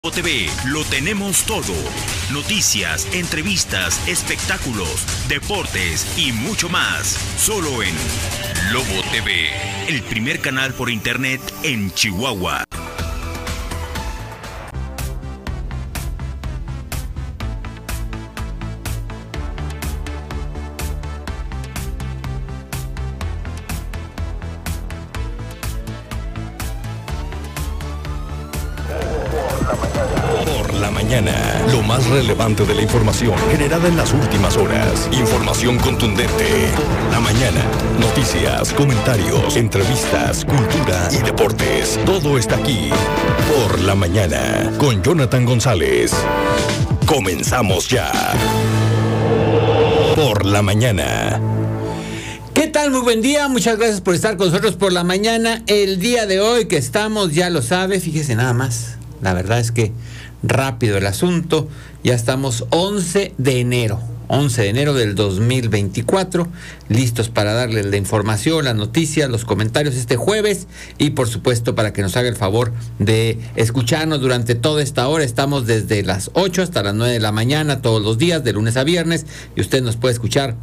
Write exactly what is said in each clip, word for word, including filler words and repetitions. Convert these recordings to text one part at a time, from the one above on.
Lobo T V, lo tenemos todo. Noticias, entrevistas, espectáculos, deportes y mucho más. Solo en Lobo T V, el primer canal por internet en Chihuahua. Lo más relevante de la información generada en las últimas horas. Información contundente. La mañana. Noticias, comentarios, entrevistas, cultura y deportes. Todo está aquí. Por la mañana. Con Jonathan González. Comenzamos ya. Por la mañana. ¿Qué tal? Muy buen día, muchas gracias por estar con nosotros por la mañana. El día de hoy que estamos, ya lo sabe, fíjese nada más. La verdad es que rápido el asunto, ya estamos once de enero, once de enero del dos mil veinticuatro, listos para darles la información, las noticias, los comentarios este jueves y por supuesto para que nos haga el favor de escucharnos durante toda esta hora. Estamos desde las ocho hasta las nueve de la mañana todos los días, de lunes a viernes, y usted nos puede escuchar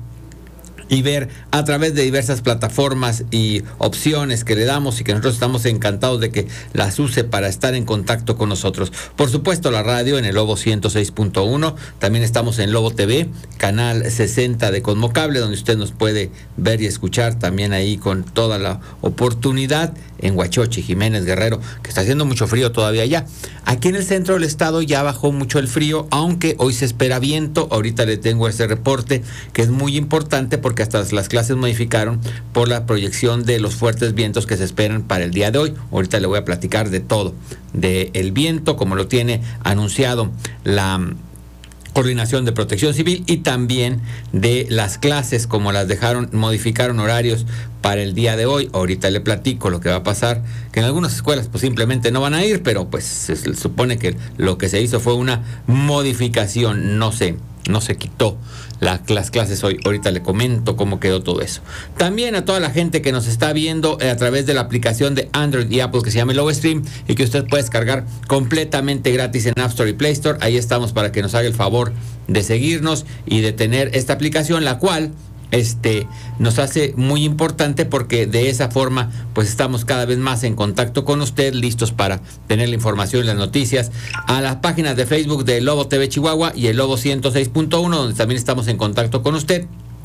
y ver a través de diversas plataformas y opciones que le damos y que nosotros estamos encantados de que las use para estar en contacto con nosotros. Por supuesto, la radio en el Lobo ciento seis punto uno, también estamos en Lobo T V, canal sesenta de Cosmocable, donde usted nos puede ver y escuchar también ahí con toda la oportunidad en Huachochi, Jiménez, Guerrero, que está haciendo mucho frío todavía allá. Aquí en el centro del estado ya bajó mucho el frío, aunque hoy se espera viento. Ahorita le tengo ese reporte que es muy importante porque que hasta las clases modificaron por la proyección de los fuertes vientos que se esperan para el día de hoy. Ahorita le voy a platicar de todo, de el viento, como lo tiene anunciado la Coordinación de Protección Civil, y también de las clases, como las dejaron, modificaron horarios para el día de hoy. Ahorita le platico lo que va a pasar, que en algunas escuelas pues simplemente no van a ir, pero pues se supone que lo que se hizo fue una modificación, no se, no se quitó La, las clases hoy. Ahorita le comento cómo quedó todo eso. También a toda la gente que nos está viendo eh, a través de la aplicación de Android y Apple que se llama Lobo Stream y que usted puede descargar completamente gratis en App Store y Play Store. Ahí estamos para que nos haga el favor de seguirnos y de tener esta aplicación, la cual este nos hace muy importante porque de esa forma pues estamos cada vez más en contacto con usted, listos para tener la información y las noticias. A las páginas de Facebook de Lobo T V Chihuahua y el Lobo ciento seis punto uno, donde también estamos en contacto con usted,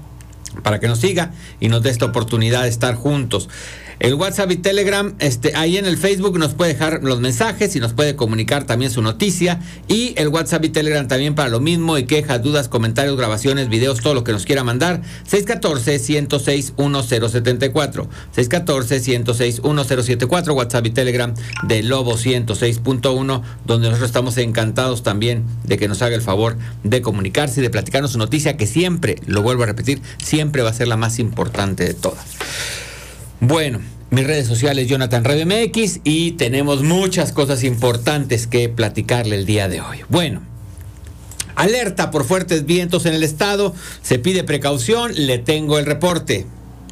para que nos siga y nos dé esta oportunidad de estar juntos. El WhatsApp y Telegram, este, ahí en el Facebook nos puede dejar los mensajes y nos puede comunicar también su noticia. Y el WhatsApp y Telegram también para lo mismo, y quejas, dudas, comentarios, grabaciones, videos, todo lo que nos quiera mandar. seis uno cuatro, uno cero seis, uno cero siete cuatro. seis uno cuatro, uno cero seis, uno cero siete cuatro, WhatsApp y Telegram de Lobo ciento seis punto uno, donde nosotros estamos encantados también de que nos haga el favor de comunicarse y de platicarnos su noticia, que siempre, lo vuelvo a repetir, siempre va a ser la más importante de todas. Bueno, mis redes sociales, Jonathan Radio M X, y tenemos muchas cosas importantes que platicarle el día de hoy. Bueno, alerta por fuertes vientos en el estado, se pide precaución, le tengo el reporte.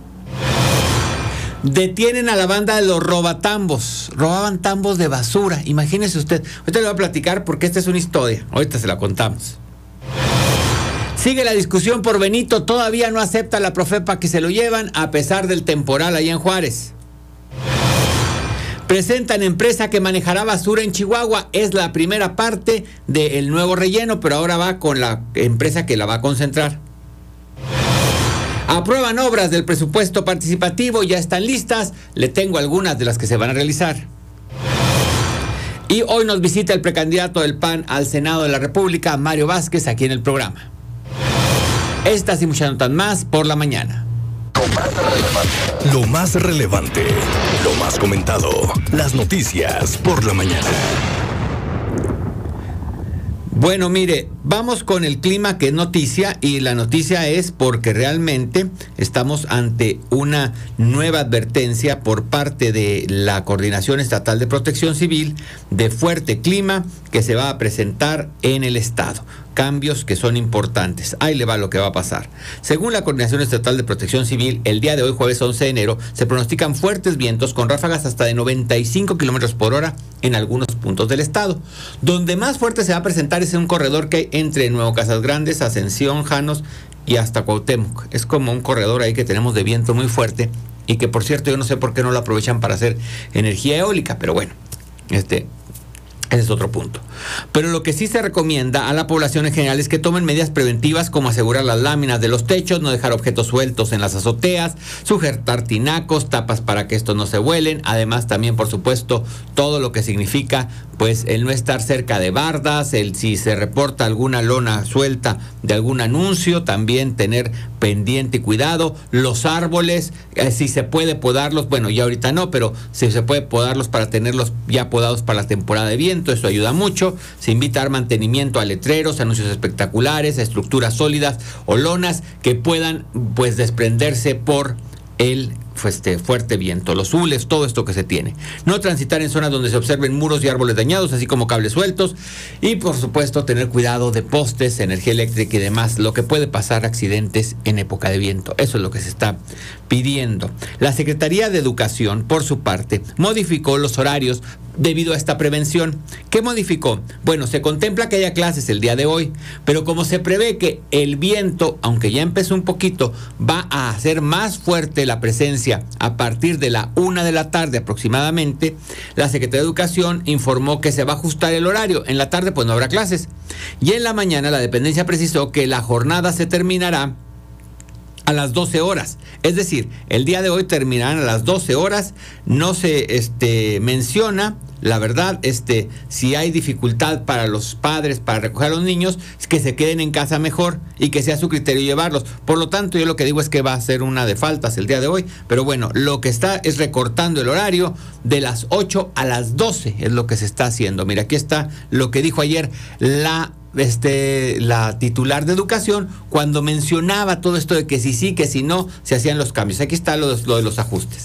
Detienen a la banda de los robatambos, robaban tambos de basura, imagínese usted. Ahorita le voy a platicar porque esta es una historia, ahorita se la contamos. Sigue la discusión por Benito, todavía no acepta la Profepa que se lo llevan a pesar del temporal allá en Juárez. Presentan empresa que manejará basura en Chihuahua, es la primera parte del nuevo relleno, pero ahora va con la empresa que la va a concentrar. Aprueban obras del presupuesto participativo, ya están listas, le tengo algunas de las que se van a realizar. Y hoy nos visita el precandidato del P A N al Senado de la República, Mario Vázquez, aquí en el programa. Estas y muchas notas más por la mañana. Lo más relevante, lo más comentado, las noticias por la mañana. Bueno, mire, vamos con el clima, que es noticia, y la noticia es porque realmente estamos ante una nueva advertencia por parte de la Coordinación Estatal de Protección Civil de fuerte clima que se va a presentar en el estado. Cambios que son importantes. Ahí le va lo que va a pasar. Según la Coordinación Estatal de Protección Civil, el día de hoy, jueves once de enero, se pronostican fuertes vientos con ráfagas hasta de noventa y cinco kilómetros por hora en algunos puntos del estado. Donde más fuerte se va a presentar es en un corredor que hay entre Nuevo Casas Grandes, Ascensión, Janos y hasta Cuauhtémoc. Es como un corredor ahí que tenemos de viento muy fuerte y que, por cierto, yo no sé por qué no lo aprovechan para hacer energía eólica, pero bueno, este... ese es otro punto. Pero lo que sí se recomienda a la población en general es que tomen medidas preventivas como asegurar las láminas de los techos, no dejar objetos sueltos en las azoteas, sujetar tinacos, tapas para que estos no se vuelen. Además, también, por supuesto, todo lo que significa pues el no estar cerca de bardas, el si se reporta alguna lona suelta de algún anuncio, también tener pendiente y cuidado. Los árboles, eh, si se puede podarlos, bueno, ya ahorita no, pero si se puede podarlos para tenerlos ya podados para la temporada de viento, eso ayuda mucho. Se invita a dar mantenimiento a letreros, anuncios espectaculares, a estructuras sólidas o lonas que puedan pues desprenderse por el este, fuerte viento, los hules, todo esto que se tiene. No transitar en zonas donde se observen muros y árboles dañados, así como cables sueltos, y por supuesto tener cuidado de postes, energía eléctrica y demás, lo que puede pasar accidentes en época de viento. Eso es lo que se está pidiendo. La Secretaría de Educación, por su parte, modificó los horarios debido a esta prevención. ¿Qué modificó? Bueno, se contempla que haya clases el día de hoy, pero como se prevé que el viento, aunque ya empezó un poquito, va a hacer más fuerte la presencia a partir de la una de la tarde aproximadamente, la Secretaría de Educación informó que se va a ajustar el horario. En la tarde pues no habrá clases. Y en la mañana la dependencia precisó que la jornada se terminará a las doce horas. Es decir, el día de hoy terminarán a las doce horas. No se este, menciona, la verdad, este, si hay dificultad para los padres para recoger a los niños, es que se queden en casa mejor y que sea su criterio llevarlos. Por lo tanto, yo lo que digo es que va a ser una de faltas el día de hoy. Pero bueno, lo que está es recortando el horario de las ocho a las doce, es lo que se está haciendo. Mira, aquí está lo que dijo ayer la Este, la titular de Educación cuando mencionaba todo esto de que si sí, que si no, se hacían los cambios. Aquí está lo, lo de los ajustes.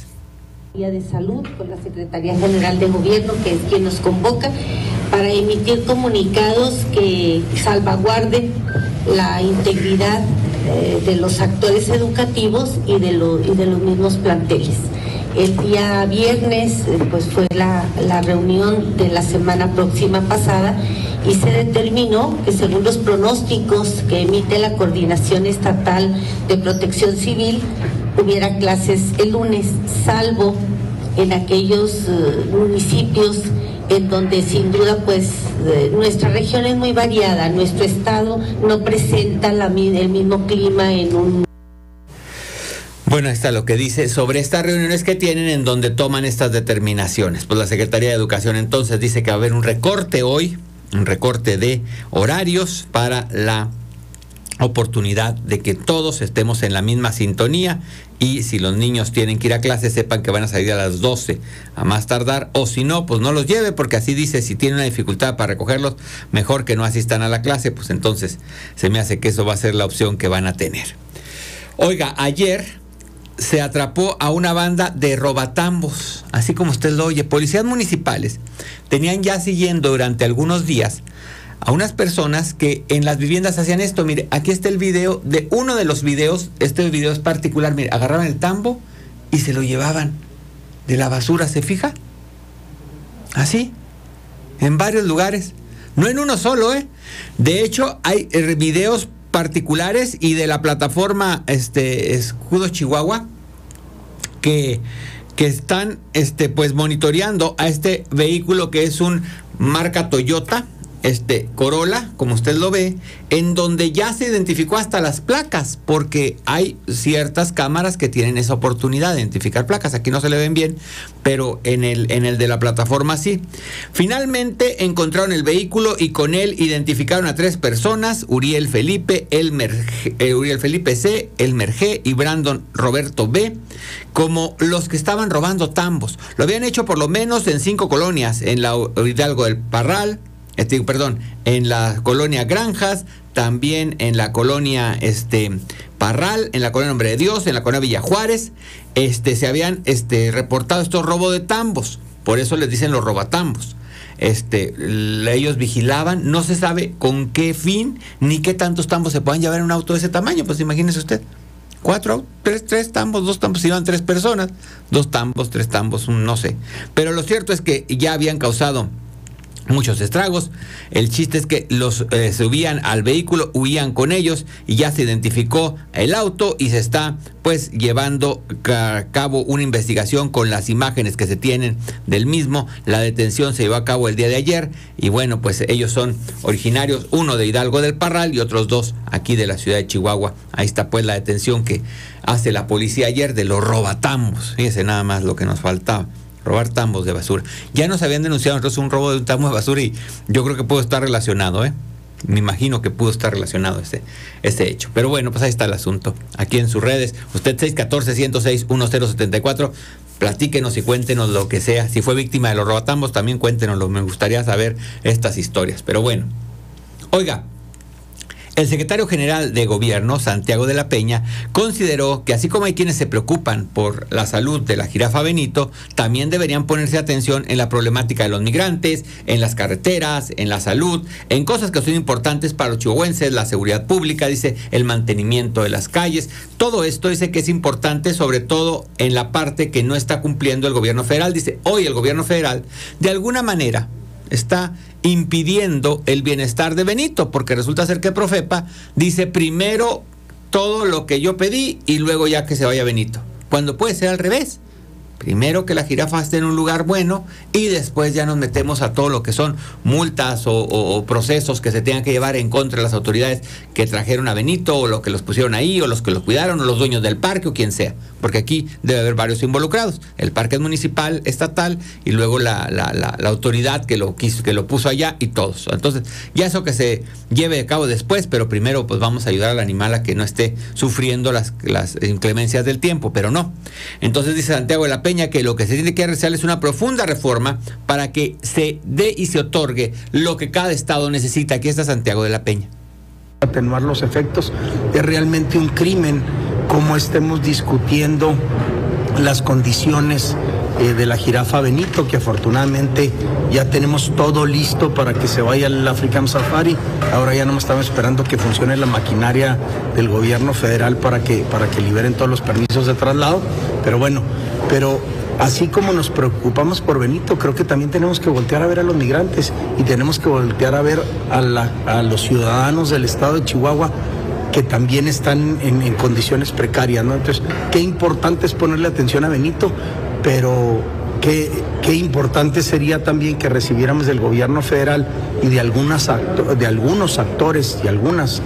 De Salud con la Secretaría General de Gobierno, que es quien nos convoca para emitir comunicados que salvaguarden la integridad eh, de los actores educativos y de, lo, y de los mismos planteles. El día viernes eh, pues fue la, la reunión de la semana próxima pasada y se determinó que según los pronósticos que emite la Coordinación Estatal de Protección Civil, hubiera clases el lunes, salvo en aquellos uh, municipios en donde sin duda pues eh, nuestra región es muy variada, nuestro estado no presenta la, el mismo clima en un... Bueno, ahí está lo que dice sobre estas reuniones que tienen en donde toman estas determinaciones. Pues la Secretaría de Educación entonces dice que va a haber un recorte hoy, un recorte de horarios para la oportunidad de que todos estemos en la misma sintonía, y si los niños tienen que ir a clase, sepan que van a salir a las doce a más tardar, o si no, pues no los lleve, porque así dice, si tiene una dificultad para recogerlos, mejor que no asistan a la clase. Pues entonces se me hace que eso va a ser la opción que van a tener. Oiga, ayer se atrapó a una banda de robatambos, así como usted lo oye. Policías municipales tenían ya siguiendo durante algunos días a unas personas que en las viviendas hacían esto. Mire, aquí está el video de uno de los videos. Este video es particular. Mire, agarraban el tambo y se lo llevaban de la basura, ¿se fija? Así, en varios lugares, no en uno solo, ¿eh? De hecho, hay eh, videos particulares y de la plataforma este Escudo Chihuahua que, que están este pues monitoreando a este vehículo que es un marca Toyota, este Corolla, como usted lo ve, en donde ya se identificó hasta las placas, porque hay ciertas cámaras que tienen esa oportunidad de identificar placas. Aquí no se le ven bien, pero en el, en el de la plataforma sí. Finalmente encontraron el vehículo y con él identificaron a tres personas: Uriel Felipe, Elmer, eh, Uriel Felipe C, Elmer G y Brandon Roberto B, como los que estaban robando tambos. Lo habían hecho por lo menos en cinco colonias: en la Hidalgo del Parral, este, perdón, en la colonia Granjas, también en la colonia este, Parral, en la colonia Nombre de Dios, en la colonia Villa Juárez, este, se habían este, reportado estos robos de tambos, por eso les dicen los robatambos. Este, ellos vigilaban, no se sabe con qué fin, ni qué tantos tambos se puedan llevar en un auto de ese tamaño, pues imagínese usted. Cuatro, tres, tres tambos, dos tambos, iban tres personas, dos tambos, tres tambos, no sé. Pero lo cierto es que ya habían causado muchos estragos. El chiste es que los eh, subían al vehículo, huían con ellos y ya se identificó el auto y se está pues llevando a cabo una investigación con las imágenes que se tienen del mismo. La detención se llevó a cabo el día de ayer y bueno, pues ellos son originarios, uno de Hidalgo del Parral y otros dos aquí de la ciudad de Chihuahua. Ahí está pues la detención que hace la policía ayer de los robatambos. Fíjese nada más lo que nos faltaba. Robar tambos de basura. Ya nos habían denunciado nosotros un robo de un tambo de basura y yo creo que pudo estar relacionado, ¿eh? Me imagino que pudo estar relacionado ese, ese hecho. Pero bueno, pues ahí está el asunto. Aquí en sus redes, usted seis uno cuatro, uno cero seis, uno cero siete cuatro, platíquenos y cuéntenos lo que sea. Si fue víctima de los robatambos, también cuéntenoslo. Me gustaría saber estas historias. Pero bueno, oiga, el secretario general de Gobierno, Santiago de la Peña, consideró que así como hay quienes se preocupan por la salud de la jirafa Benito, también deberían ponerse atención en la problemática de los migrantes, en las carreteras, en la salud, en cosas que son importantes para los chihuahuenses, la seguridad pública, dice, el mantenimiento de las calles. Todo esto dice que es importante, sobre todo en la parte que no está cumpliendo el gobierno federal. Dice, hoy el gobierno federal, de alguna manera, está impidiendo el bienestar de Benito, porque resulta ser que Profepa dice primero todo lo que yo pedí y luego ya que se vaya Benito, cuando puede ser al revés. Primero que la jirafa esté en un lugar bueno y después ya nos metemos a todo lo que son multas o, o, o procesos que se tengan que llevar en contra de las autoridades que trajeron a Benito o los que los pusieron ahí o los que los cuidaron o los dueños del parque o quien sea, porque aquí debe haber varios involucrados. El parque es municipal, estatal y luego la, la, la, la autoridad que lo quiso, que lo puso allá y todos. Entonces ya eso que se lleve a cabo después, pero primero pues vamos a ayudar al animal a que no esté sufriendo las, las inclemencias del tiempo, pero no. Entonces dice Santiago de la Peña que lo que se tiene que realizar es una profunda reforma para que se dé y se otorgue lo que cada estado necesita. Aquí está Santiago de la Peña. Atenuar los efectos. Es realmente un crimen como estemos discutiendo las condiciones eh, de la jirafa Benito, que afortunadamente ya tenemos todo listo para que se vaya al African Safari. Ahora ya no estamos esperando que funcione la maquinaria del gobierno federal para que, para que liberen todos los permisos de traslado. Pero bueno, pero así como nos preocupamos por Benito, creo que también tenemos que voltear a ver a los migrantes y tenemos que voltear a ver a, la, a los ciudadanos del estado de Chihuahua que también están en, en condiciones precarias, ¿no? Entonces, qué importante es ponerle atención a Benito, pero qué, qué importante sería también que recibiéramos del gobierno federal y de, algunas acto, de algunos actores y algunas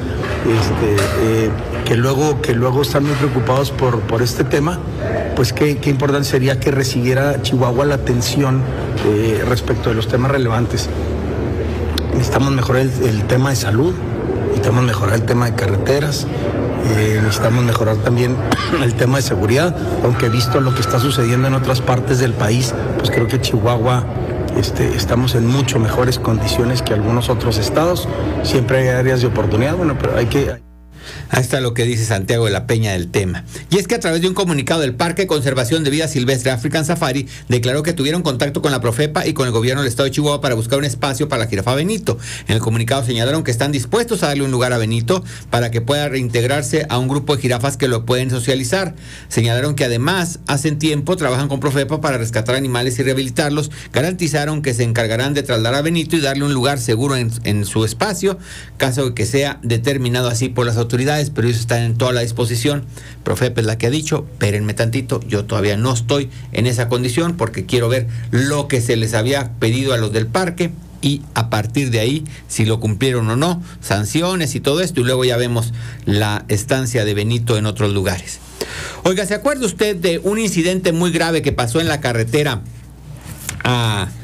este, eh, que, luego, que luego están muy preocupados por, por este tema, pues qué, qué importante sería que recibiera Chihuahua la atención eh, respecto de los temas relevantes. Necesitamos mejorar el, el tema de salud, necesitamos mejorar el tema de carreteras, eh, necesitamos mejorar también el tema de seguridad, aunque visto lo que está sucediendo en otras partes del país, pues creo que Chihuahua este, estamos en mucho mejores condiciones que algunos otros estados. Siempre hay áreas de oportunidad, bueno, pero hay que... Ahí está lo que dice Santiago de la Peña del tema. Y es que a través de un comunicado del Parque de Conservación de Vida Silvestre African Safari declaró que tuvieron contacto con la Profepa y con el gobierno del estado de Chihuahua para buscar un espacio para la jirafa Benito. En el comunicado señalaron que están dispuestos a darle un lugar a Benito para que pueda reintegrarse a un grupo de jirafas que lo pueden socializar. Señalaron que además hacen tiempo trabajan con Profepa para rescatar animales y rehabilitarlos. Garantizaron que se encargarán de trasladar a Benito y darle un lugar seguro en, en su espacio, caso de que sea determinado así por las autoridades, pero ellos están en toda la disposición. Profepa es la que ha dicho, espérenme tantito, yo todavía no estoy en esa condición porque quiero ver lo que se les había pedido a los del parque y a partir de ahí, si lo cumplieron o no, sanciones y todo esto, y luego ya vemos la estancia de Benito en otros lugares. Oiga, ¿se acuerda usted de un incidente muy grave que pasó en la carretera a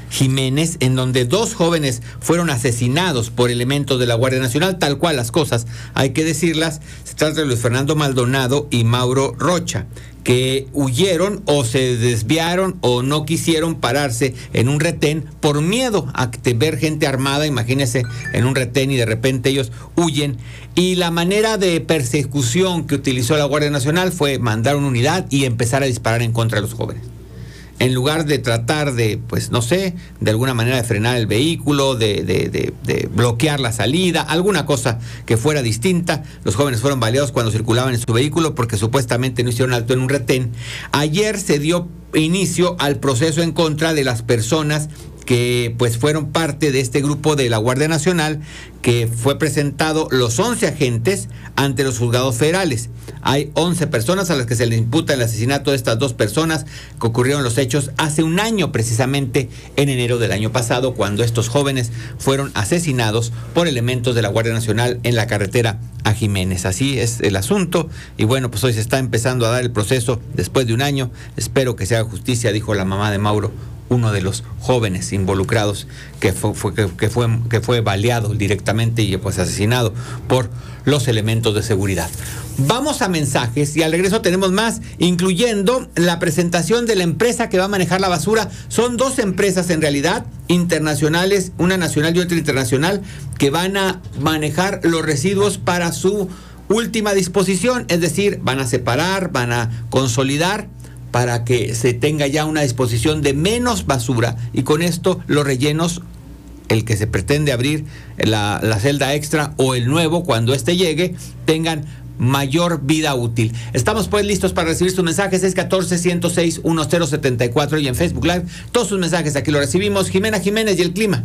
Jiménez, en donde dos jóvenes fueron asesinados por elementos de la Guardia Nacional, tal cual las cosas, hay que decirlas. Se trata de Luis Fernando Maldonado y Mauro Rocha, que huyeron o se desviaron o no quisieron pararse en un retén por miedo a ver gente armada. Imagínense, en un retén, y de repente ellos huyen. Y la manera de persecución que utilizó la Guardia Nacional fue mandar una unidad y empezar a disparar en contra de los jóvenes. En lugar de tratar de, pues no sé, de alguna manera de frenar el vehículo, de, de, de, de bloquear la salida, alguna cosa que fuera distinta, los jóvenes fueron baleados cuando circulaban en su vehículo porque supuestamente no hicieron alto en un retén. Ayer se dio inicio al proceso en contra de las personas que pues fueron parte de este grupo de la Guardia Nacional, que fue presentado los once agentes ante los juzgados federales. Hay once personas a las que se les imputa el asesinato de estas dos personas, que ocurrieron los hechos hace un año, precisamente en enero del año pasado, cuando estos jóvenes fueron asesinados por elementos de la Guardia Nacional en la carretera a Jiménez. Así es el asunto, y bueno, pues hoy se está empezando a dar el proceso después de un año. Espero que se haga justicia, dijo la mamá de Mauro, uno de los jóvenes involucrados que fue, fue, que, que fue, que fue baleado directamente y pues asesinado por los elementos de seguridad. Vamos a mensajes y al regreso tenemos más, incluyendo la presentación de la empresa que va a manejar la basura. Son dos empresas en realidad, internacionales, una nacional y otra internacional, que van a manejar los residuos para su última disposición, es decir, van a separar, van a consolidar, para que se tenga ya una disposición de menos basura, y con esto los rellenos, el que se pretende abrir la, la celda extra o el nuevo cuando éste llegue, tengan mayor vida útil. Estamos pues listos para recibir sus mensajes. seis uno cuatro, ciento seis, diez setenta y cuatro y en Facebook Live todos sus mensajes aquí los recibimos. Jimena Jiménez y el clima.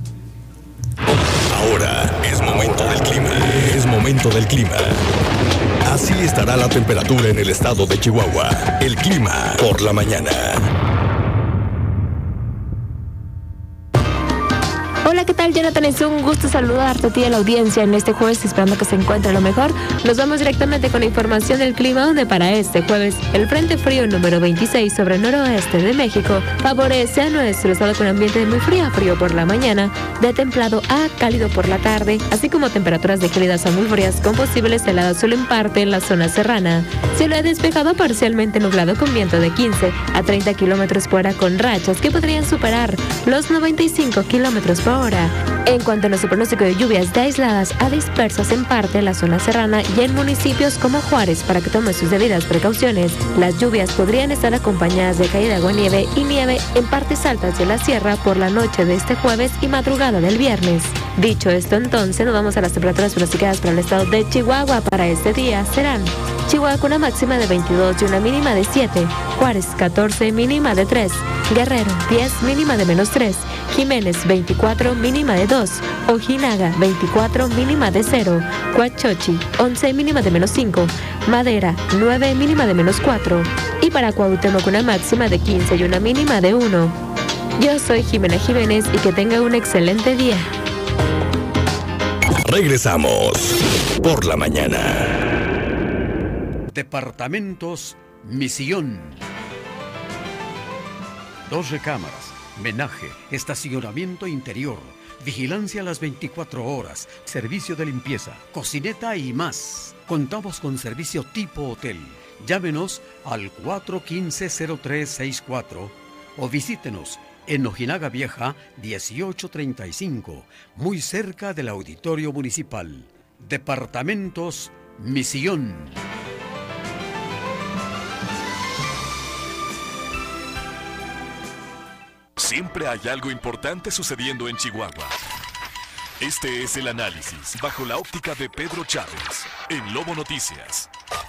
Ahora es momento del clima. Es momento del clima. Así estará la temperatura en el estado de Chihuahua. El clima por la mañana. Hola, ¿qué tal, Jonathan? Es un gusto saludarte a ti y a la audiencia en este jueves, esperando que se encuentre lo mejor. Nos vamos directamente con la información del clima, donde para este jueves el Frente Frío número veintiséis sobre el noroeste de México favorece a nuestro estado con ambiente de muy frío a frío por la mañana, de templado a cálido por la tarde, así como temperaturas de cálidas a muy frías con posibles heladas solo en parte en la zona serrana. Cielo despejado parcialmente nublado con viento de quince a treinta kilómetros por hora con rachas que podrían superar los noventa y cinco kilómetros por hora. En cuanto a nuestro pronóstico de lluvias de aisladas a dispersas en parte en la zona serrana y en municipios como Juárez, para que tome sus debidas precauciones, las lluvias podrían estar acompañadas de caída de aguanieve y nieve en partes altas de la sierra por la noche de este jueves y madrugada del viernes. Dicho esto, entonces nos vamos a las temperaturas pronosticadas para el estado de Chihuahua. Para este día serán: Chihuahua con una máxima de veintidós y una mínima de siete, Juárez catorce, mínima de tres, Guerrero diez, mínima de menos tres, Jiménez veinticuatro, mínima de dos, Ojinaga veinticuatro, mínima de cero, Huachochi once, mínima de menos cinco, Madera nueve, mínima de menos cuatro, y para Cuauhtémoc una máxima de quince y una mínima de uno. Yo soy Jimena Jiménez y que tenga un excelente día. Regresamos por la mañana. Departamentos Misión. Dos recámaras, menaje, estacionamiento interior, vigilancia a las veinticuatro horas, servicio de limpieza, cocineta y más. Contamos con servicio tipo hotel. Llámenos al cuatro uno cinco, cero tres seis cuatro o visítenos en Ojinaga Vieja dieciocho treinta y cinco, muy cerca del Auditorio Municipal. Departamentos Misión. Siempre hay algo importante sucediendo en Chihuahua. Este es el análisis bajo la óptica de Pedro Chávez en Lobo Noticias.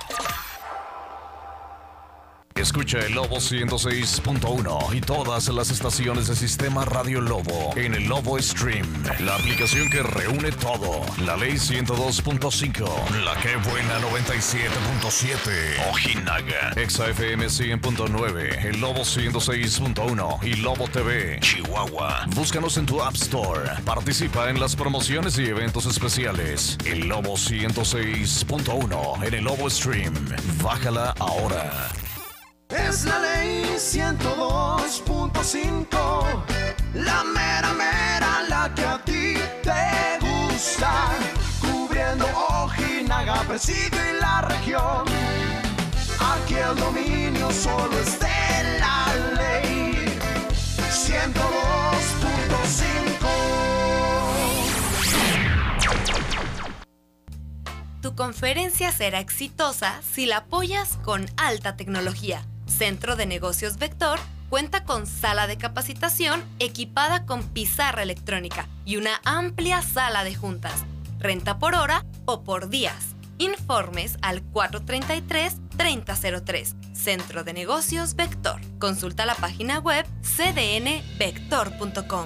Escucha el Lobo ciento seis punto uno y todas las estaciones de Sistema Radio Lobo en el Lobo Stream, la aplicación que reúne todo. La Ley ciento dos punto cinco, La Que Buena noventa y siete punto siete, Ojinaga, Exa F M cien punto nueve, el Lobo ciento seis punto uno y Lobo T V, Chihuahua. Búscanos en tu App Store. Participa en las promociones y eventos especiales. El Lobo ciento seis punto uno en el Lobo Stream. Bájala ahora. Es la ley ciento dos punto cinco, la mera mera, la que a ti te gusta, cubriendo Ojinaga, Presidio y la región. Aquí el dominio solo es de la ley. ciento dos punto cinco. Tu conferencia será exitosa si la apoyas con alta tecnología. Centro de Negocios Vector cuenta con sala de capacitación equipada con pizarra electrónica y una amplia sala de juntas. Renta por hora o por días. Informes al cuatro tres tres, tres cero cero tres. Centro de Negocios Vector. Consulta la página web c d n vector punto com.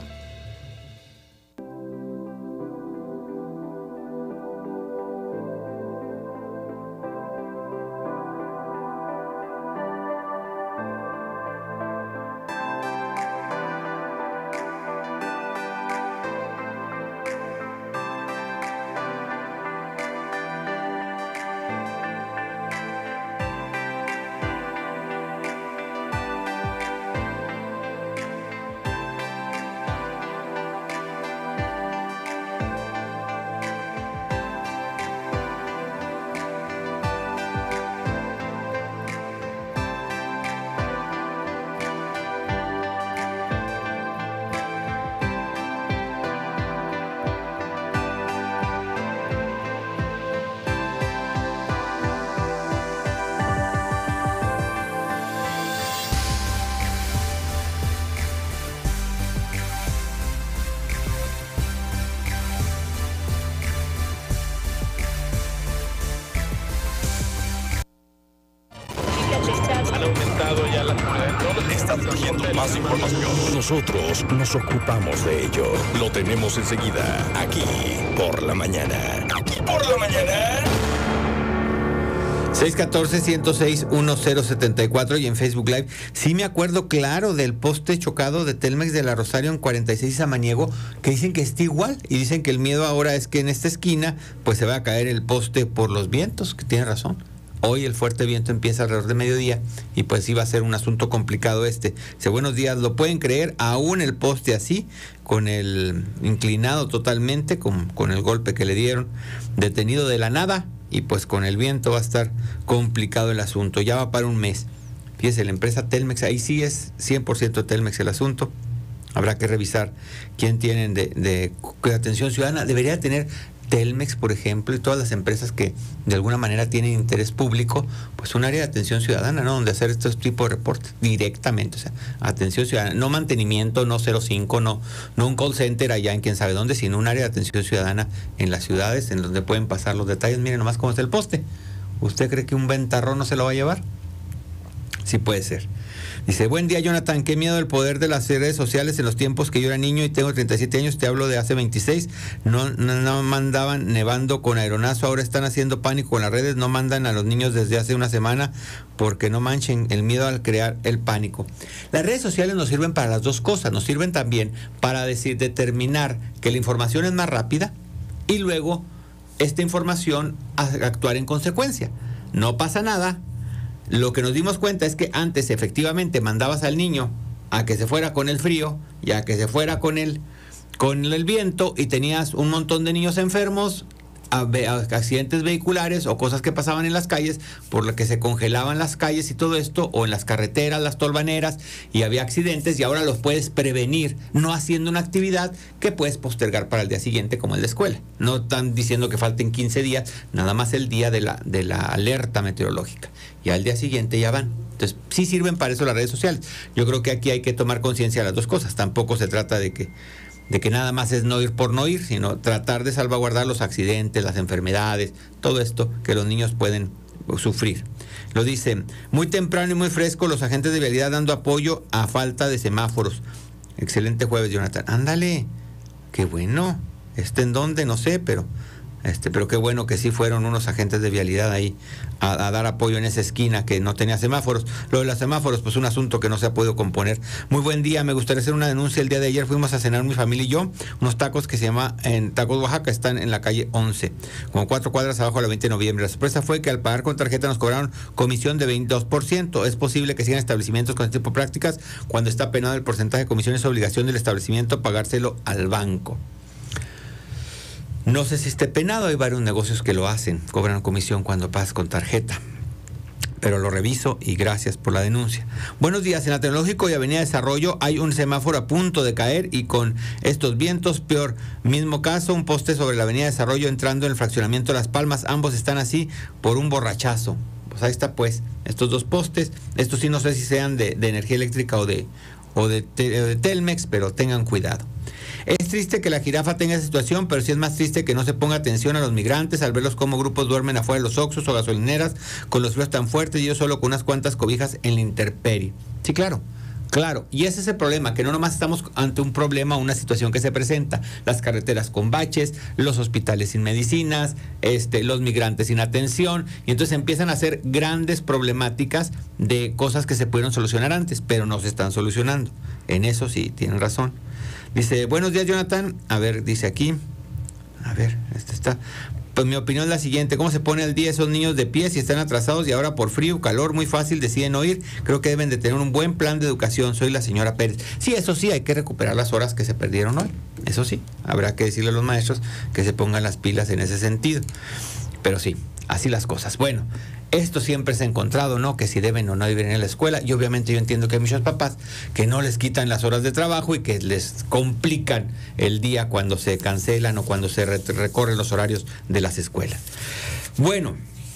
Más información. Nosotros nos ocupamos de ello. Lo tenemos enseguida, aquí por la mañana. Aquí por la mañana. seis uno cuatro, uno cero seis, uno cero siete cuatro y en Facebook Live. Sí me acuerdo claro del poste chocado de Telmex de la Rosario en cuarenta y seis Samaniego, que dicen que está igual y dicen que el miedo ahora es que en esta esquina pues se va a caer el poste por los vientos, que tiene razón. Hoy el fuerte viento empieza alrededor de mediodía y pues sí va a ser un asunto complicado este. Dice, buenos días, ¿lo pueden creer? Aún el poste así, con el inclinado totalmente, con, con el golpe que le dieron, detenido de la nada, y pues con el viento va a estar complicado el asunto. Ya va para un mes. Fíjese, la empresa Telmex, ahí sí es cien por ciento Telmex el asunto. Habrá que revisar quién tienen de, de, de atención ciudadana. Debería tener Telmex, por ejemplo, y todas las empresas que de alguna manera tienen interés público, pues un área de atención ciudadana, ¿no? Donde hacer estos tipos de reportes directamente, o sea, atención ciudadana, no mantenimiento, no cero cinco, no, no un call center allá en quién sabe dónde, sino un área de atención ciudadana en las ciudades, en donde pueden pasar los detalles. Miren nomás cómo está el poste. ¿Usted cree que un ventarrón no se lo va a llevar? Sí puede ser. Dice, buen día, Jonathan, qué miedo el poder de las redes sociales en los tiempos que yo era niño y tengo treinta y siete años, te hablo de hace veintiséis, no, no, no mandaban nevando con aeronazo, ahora están haciendo pánico en las redes, no mandan a los niños desde hace una semana porque no manchen el miedo al crear el pánico. Las redes sociales nos sirven para las dos cosas, nos sirven también para decir, determinar que la información es más rápida y luego esta información a actuar en consecuencia. No pasa nada. Lo que nos dimos cuenta es que antes efectivamente mandabas al niño a que se fuera con el frío y a que se fuera con el, con el viento y tenías un montón de niños enfermos, a, a accidentes vehiculares o cosas que pasaban en las calles por lo que se congelaban las calles y todo esto, o en las carreteras, las tolvaneras, y había accidentes, y ahora los puedes prevenir no haciendo una actividad que puedes postergar para el día siguiente, como el de escuela. No están diciendo que falten quince días, nada más el día de la, de la alerta meteorológica, y al día siguiente ya van. Entonces sí sirven para eso las redes sociales. Yo creo que aquí hay que tomar conciencia de las dos cosas. Tampoco se trata de que de que nada más es no ir por no ir, sino tratar de salvaguardar los accidentes, las enfermedades, todo esto que los niños pueden sufrir. Lo dice, muy temprano y muy fresco, los agentes de vialidad dando apoyo a falta de semáforos. Excelente jueves, Jonathan. Ándale, qué bueno. ¿Este en dónde? No sé, pero Este, pero qué bueno que sí fueron unos agentes de vialidad ahí a, a dar apoyo en esa esquina que no tenía semáforos. Lo de los semáforos, pues un asunto que no se ha podido componer. Muy buen día, me gustaría hacer una denuncia. El día de ayer fuimos a cenar mi familia y yo, unos tacos que se llama en Tacos Oaxaca, están en la calle once, como cuatro cuadras abajo de la veinte de noviembre. La sorpresa fue que al pagar con tarjeta nos cobraron comisión de veintidós por ciento. Es posible que sigan establecimientos con este tipo de prácticas. Cuando está penado el porcentaje de comisión, es obligación del establecimiento pagárselo al banco. No sé si esté penado, hay varios negocios que lo hacen, cobran comisión cuando pasas con tarjeta, pero lo reviso y gracias por la denuncia. Buenos días, en la Tecnológico y Avenida Desarrollo hay un semáforo a punto de caer y con estos vientos peor. Mismo caso, un poste sobre la Avenida Desarrollo entrando en el fraccionamiento de Las Palmas, ambos están así por un borrachazo. Pues ahí está pues, estos dos postes, estos sí no sé si sean de, de energía eléctrica o de, o de, te, de Telmex, pero tengan cuidado. Es triste que la jirafa tenga esa situación, pero sí es más triste que no se ponga atención a los migrantes al verlos como grupos duermen afuera de los oxxos o gasolineras con los fríos tan fuertes y ellos solo con unas cuantas cobijas en la intemperie. Sí, claro, claro. Y ese es el problema, que no nomás estamos ante un problema, una situación que se presenta. Las carreteras con baches, los hospitales sin medicinas, este, los migrantes sin atención, y entonces empiezan a hacer grandes problemáticas de cosas que se pudieron solucionar antes, pero no se están solucionando. En eso sí, tienen razón. Dice, buenos días, Jonathan. A ver, dice aquí. A ver, este está. Pues mi opinión es la siguiente. ¿Cómo se pone al día esos niños de pie si están atrasados y ahora por frío, calor, muy fácil deciden no ir? Creo que deben de tener un buen plan de educación. Soy la señora Pérez. Sí, eso sí, hay que recuperar las horas que se perdieron hoy. Eso sí, habrá que decirle a los maestros que se pongan las pilas en ese sentido. Pero sí, así las cosas. Bueno, esto siempre se ha encontrado, ¿no? Que si deben o no deben ir a la escuela. Y obviamente yo entiendo que hay muchos papás que no les quitan las horas de trabajo y que les complican el día cuando se cancelan o cuando se re- recorren los horarios de las escuelas. Bueno,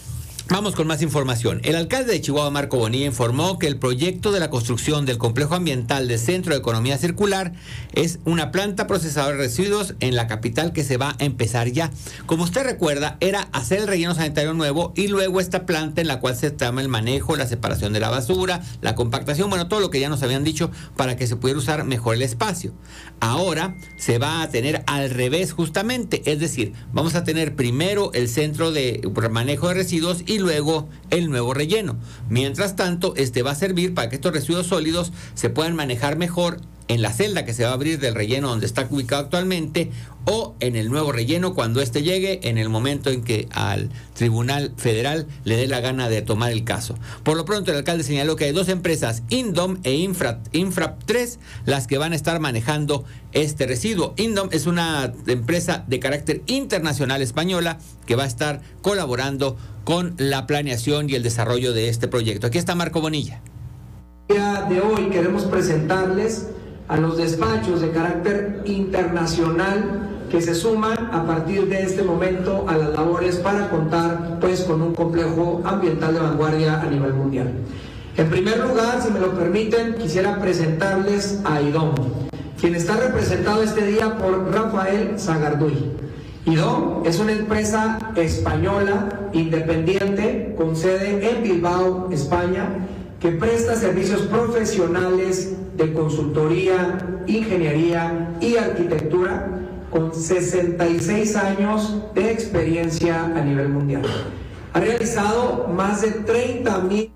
vamos con más información. El alcalde de Chihuahua, Marco Bonilla, informó que el proyecto de la construcción del complejo ambiental del Centro de Economía Circular es una planta procesadora de residuos en la capital que se va a empezar ya. Como usted recuerda, era hacer el relleno sanitario nuevo y luego esta planta en la cual se trama el manejo, la separación de la basura, la compactación, bueno, todo lo que ya nos habían dicho para que se pudiera usar mejor el espacio. Ahora se va a tener al revés justamente, es decir, vamos a tener primero el centro de manejo de residuos y luego el nuevo relleno. Mientras tanto, este va a servir para que estos residuos sólidos se puedan manejar mejor en la celda que se va a abrir del relleno donde está ubicado actualmente o en el nuevo relleno cuando éste llegue en el momento en que al Tribunal Federal le dé la gana de tomar el caso. Por lo pronto, el alcalde señaló que hay dos empresas, Indom e Infra, Infra tres, las que van a estar manejando este residuo. Indom es una empresa de carácter internacional española que va a estar colaborando con la planeación y el desarrollo de este proyecto. Aquí está Marco Bonilla. El día de hoy queremos presentarles a los despachos de carácter internacional que se suman a partir de este momento a las labores para contar pues con un complejo ambiental de vanguardia a nivel mundial. En primer lugar, si me lo permiten, quisiera presentarles a IDOM, quien está representado este día por Rafael Zagarduy. IDOM es una empresa española independiente con sede en Bilbao, España, que presta servicios profesionales de consultoría, ingeniería y arquitectura con sesenta y seis años de experiencia a nivel mundial. Ha realizado más de treinta mil...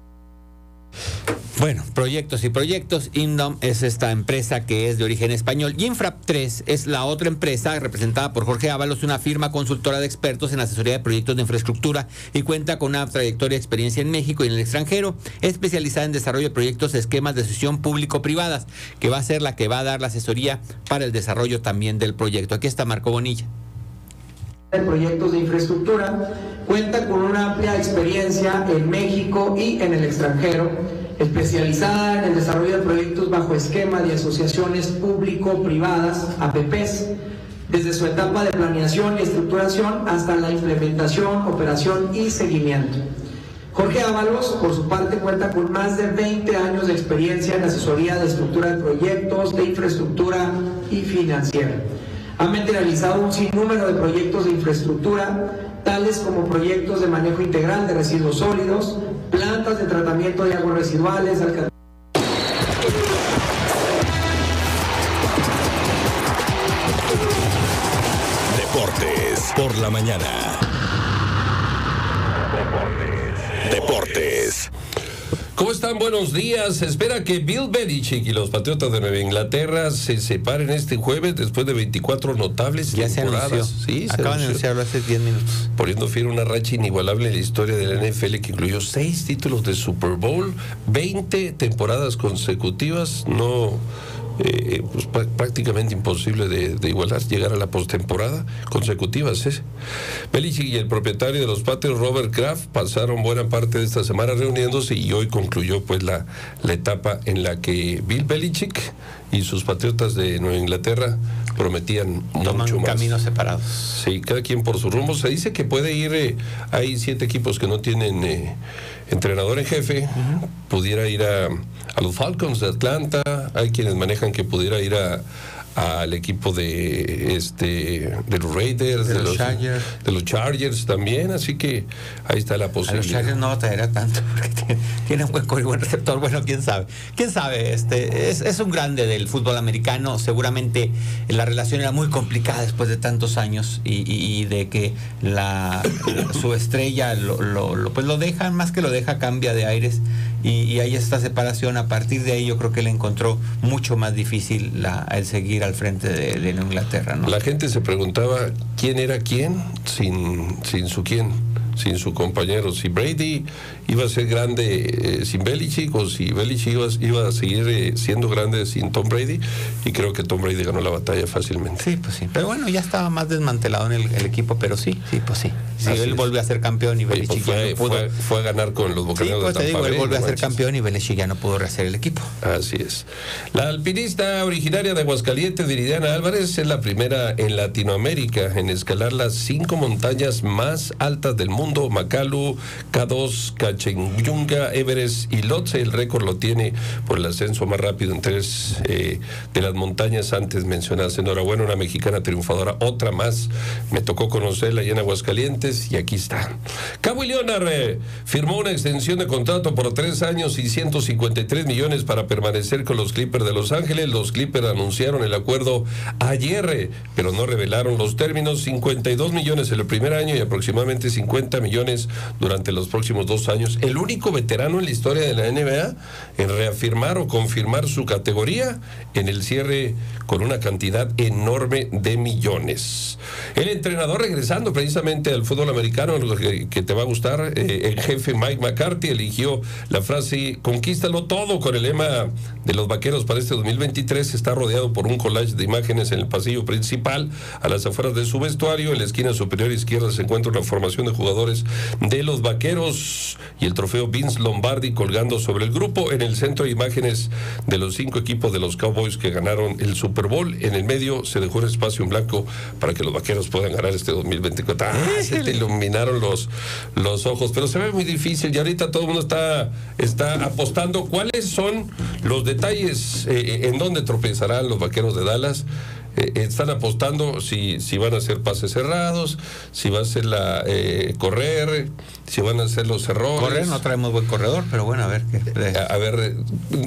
Bueno, proyectos y proyectos. Indom es esta empresa que es de origen español y Infra tres es la otra empresa representada por Jorge Ábalos, una firma consultora de expertos en asesoría de proyectos de infraestructura y cuenta con una trayectoria de experiencia en México y en el extranjero, especializada en desarrollo de proyectos de esquemas de asociación público-privadas, que va a ser la que va a dar la asesoría para el desarrollo también del proyecto. Aquí está Marco Bonilla. De proyectos de infraestructura, cuenta con una amplia experiencia en México y en el extranjero, especializada en el desarrollo de proyectos bajo esquema de asociaciones público-privadas, A P Ps, desde su etapa de planeación y estructuración hasta la implementación, operación y seguimiento. Jorge Ábalos, por su parte, cuenta con más de veinte años de experiencia en asesoría de estructura de proyectos, de infraestructura y financiera. Ha realizado un sinnúmero de proyectos de infraestructura, tales como proyectos de manejo integral de residuos sólidos, plantas de tratamiento de aguas residuales, alcantarillados. Deportes. por la mañana. Deportes. ¿Cómo están? Buenos días. Se espera que Bill Belichick y los Patriotas de Nueva Inglaterra se separen este jueves después de veinticuatro notables ya temporadas. Se anunció. Sí, se Acaban anunció. de anunciarlo hace diez minutos. Poniendo fin a una racha inigualable en la historia de la N F L que incluyó seis títulos de Super Bowl, veinte temporadas consecutivas. No... Eh, pues, prácticamente imposible de, de igualar, llegar a la postemporada consecutivas. ¿eh? Belichick y el propietario de los Patriots, Robert Kraft, pasaron buena parte de esta semana reuniéndose y hoy concluyó pues la, la etapa en la que Bill Belichick y sus Patriotas de Nueva Inglaterra prometían Toman mucho más. Caminos separados. Sí, cada quien por su rumbo. Se dice que puede ir, eh, hay siete equipos que no tienen eh, entrenador en jefe, uh-huh. pudiera ir a, a los Falcons de Atlanta, hay quienes manejan que pudiera ir a al equipo de este de los Raiders, de, de los, los Chargers. de los Chargers también, así que ahí está la posibilidad. A los Chargers no batallará tanto porque tiene, tiene un buen core y buen receptor. Bueno, quién sabe. Quién sabe, este es, es un grande del fútbol americano. Seguramente la relación era muy complicada después de tantos años y, y, y de que la, la su estrella lo, lo, lo pues lo deja, más que lo deja, cambia de aires. Y, y hay esta separación. A partir de ahí yo creo que le encontró mucho más difícil la, el seguir al frente de, de Inglaterra, ¿no? La gente se preguntaba quién era quién sin, sin su quién, sin su compañero. Si Brady iba a ser grande eh, sin Belichick o si Belichick iba, iba a seguir eh, siendo grande sin Tom Brady, y creo que Tom Brady ganó la batalla fácilmente. Sí, pues sí. Pero bueno, ya estaba más desmantelado en el, el equipo, pero sí, sí, pues sí. Sí, él es. volvió a ser campeón y Belichick pues fue, ya no pudo. Fue, fue a ganar con los Buccaneers. Sí, pues de te digo, Tampa él Bay, volvió no a ser manches. campeón y Belichick ya no pudo rehacer el equipo. Así es. La alpinista originaria de Aguascalientes, Viridiana Álvarez, es la primera en Latinoamérica en escalar las cinco montañas más altas del mundo: Makalu, K dos, Cachenyunga, Everest y Lhotse. El récord lo tiene por el ascenso más rápido en tres eh, de las montañas antes mencionadas. Enhorabuena, una mexicana triunfadora, otra más. Me tocó conocerla allá en Aguascalientes y aquí está. Kawhi Leonard eh, firmó una extensión de contrato por tres años y ciento cincuenta y tres millones para permanecer con los Clippers de Los Ángeles. Los Clippers anunciaron el acuerdo ayer, eh, pero no revelaron los términos. cincuenta y dos millones en el primer año y aproximadamente cincuenta millones durante los próximos dos años. El único veterano en la historia de la N B A en reafirmar o confirmar su categoría en el cierre con una cantidad enorme de millones. El entrenador, regresando precisamente al fútbol americano, que, que te va a gustar, eh, el jefe Mike McCarthy eligió la frase "conquístalo todo" con el lema de los Vaqueros para este dos mil veintitrés. Está rodeado por un collage de imágenes en el pasillo principal, a las afueras de su vestuario. En la esquina superior izquierda se encuentra una formación de jugadores de los Vaqueros y el trofeo Vince Lombardi colgando sobre el grupo. En el centro hay imágenes de los cinco equipos de los Cowboys que ganaron el Super Bowl. En el medio se dejó un espacio en blanco para que los Vaqueros puedan ganar este dos mil veinticuatro. Ah, se te iluminaron los, los ojos, pero se ve muy difícil y ahorita todo el mundo está, está apostando. ¿Cuáles son los detalles eh, en dónde tropezarán los Vaqueros de Dallas? Eh, están apostando si, si van a hacer pases cerrados, si va a ser la eh, correr, si van a hacer los errores. Correr, no traemos buen corredor, pero bueno, a ver qué. A, a ver,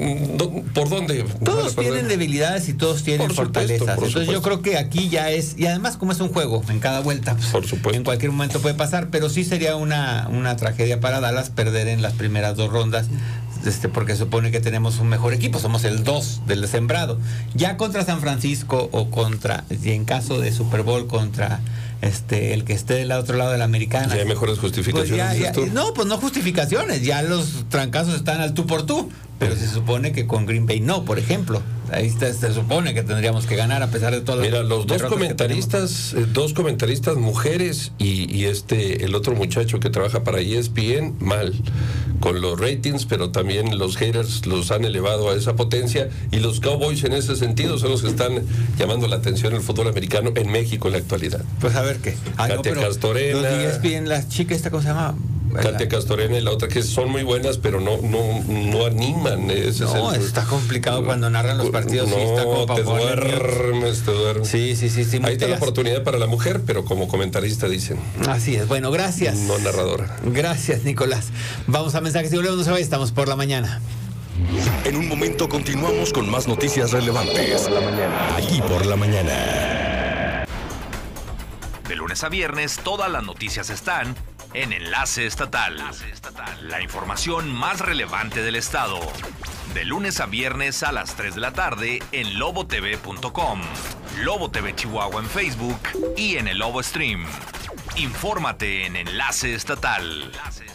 ¿por dónde? Todos tienen debilidades y todos tienen por fortalezas. Supuesto, por Entonces supuesto. Yo creo que aquí ya es, y además como es un juego, en cada vuelta, pues, por supuesto, en cualquier momento puede pasar, pero sí sería una, una tragedia para Dallas perder en las primeras dos rondas. Este, porque supone que tenemos un mejor equipo, somos el dos del sembrado. Ya contra San Francisco o contra, y en caso de Super Bowl contra este el que esté del otro lado de la americana. ¿Ya hay mejores justificaciones? Pues ya, ya, no, pues no justificaciones, ya los trancazos están al tú por tú. Pero se supone que con Green Bay no, por ejemplo. Ahí se, se supone que tendríamos que ganar a pesar de todo. Mira, los dos comentaristas, eh, dos comentaristas mujeres y, y este el otro muchacho que trabaja para E S P N, mal con los ratings, pero también los haters los han elevado a esa potencia, y los Cowboys en ese sentido son los que están llamando la atención el fútbol americano en México en la actualidad. Pues a ver qué. Ah, Katia no, Castorena. Los E S P N, las chicas, esta cosa se llama. Katia Castorena y la otra, que son muy buenas, pero no no no animan. Ese no, es el, está complicado cuando narran los partidos. No, sí, está como te duermes, te duermes. Sí, sí, sí. sí Ahí está la oportunidad para la mujer, pero como comentarista dicen. Así es. Bueno, gracias. No narradora. Gracias, Nicolás. Vamos a mensajes y volvemos. No se vaya, estamos por la mañana. En un momento continuamos con más noticias relevantes. Aquí por la mañana. De lunes a viernes, todas las noticias están en Enlace Estatal. La información más relevante del estado. De lunes a viernes a las tres de la tarde en lobo t v punto com, Lobo T V Chihuahua en Facebook y en el Lobo Stream. Infórmate en Enlace Estatal.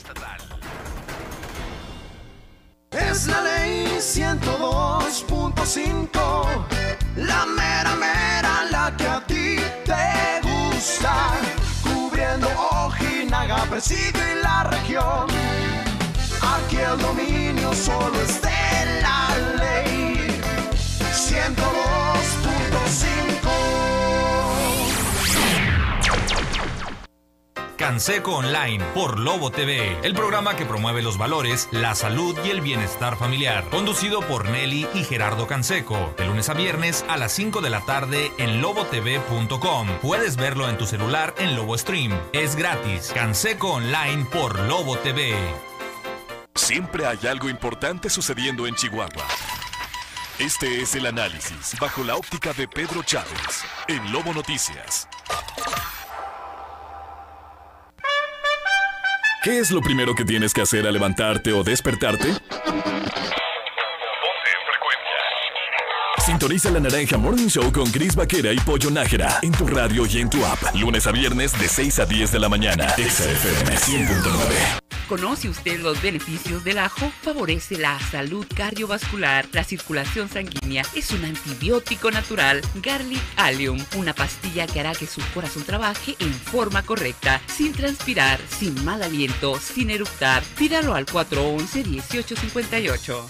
Es la ley ciento dos punto cinco, la mera mera, la que a ti te gusta, cubriendo Ojinaga, Presidio y la región. Aquí el dominio solo es de la ley ciento dos punto cinco. Canseco Online por Lobo T V, el programa que promueve los valores, la salud y el bienestar familiar. Conducido por Nelly y Gerardo Canseco, de lunes a viernes a las cinco de la tarde en lobo t v punto com. Puedes verlo en tu celular en Lobo Stream. Es gratis. Canseco Online por Lobo T V. Siempre hay algo importante sucediendo en Chihuahua. Este es el análisis bajo la óptica de Pedro Chávez en Lobo Noticias. ¿Qué es lo primero que tienes que hacer al levantarte o despertarte? Sintoniza La Naranja Morning Show con Chris Vaquera y Pollo Nájera en tu radio y en tu app. Lunes a viernes de seis a diez de la mañana. Exa F M cien punto nueve. ¿Conoce usted los beneficios del ajo? Favorece la salud cardiovascular, la circulación sanguínea, es un antibiótico natural. Garlic Allium, una pastilla que hará que su corazón trabaje en forma correcta, sin transpirar, sin mal aliento, sin eructar. Pídalo al cuatro once, dieciocho cincuenta y ocho.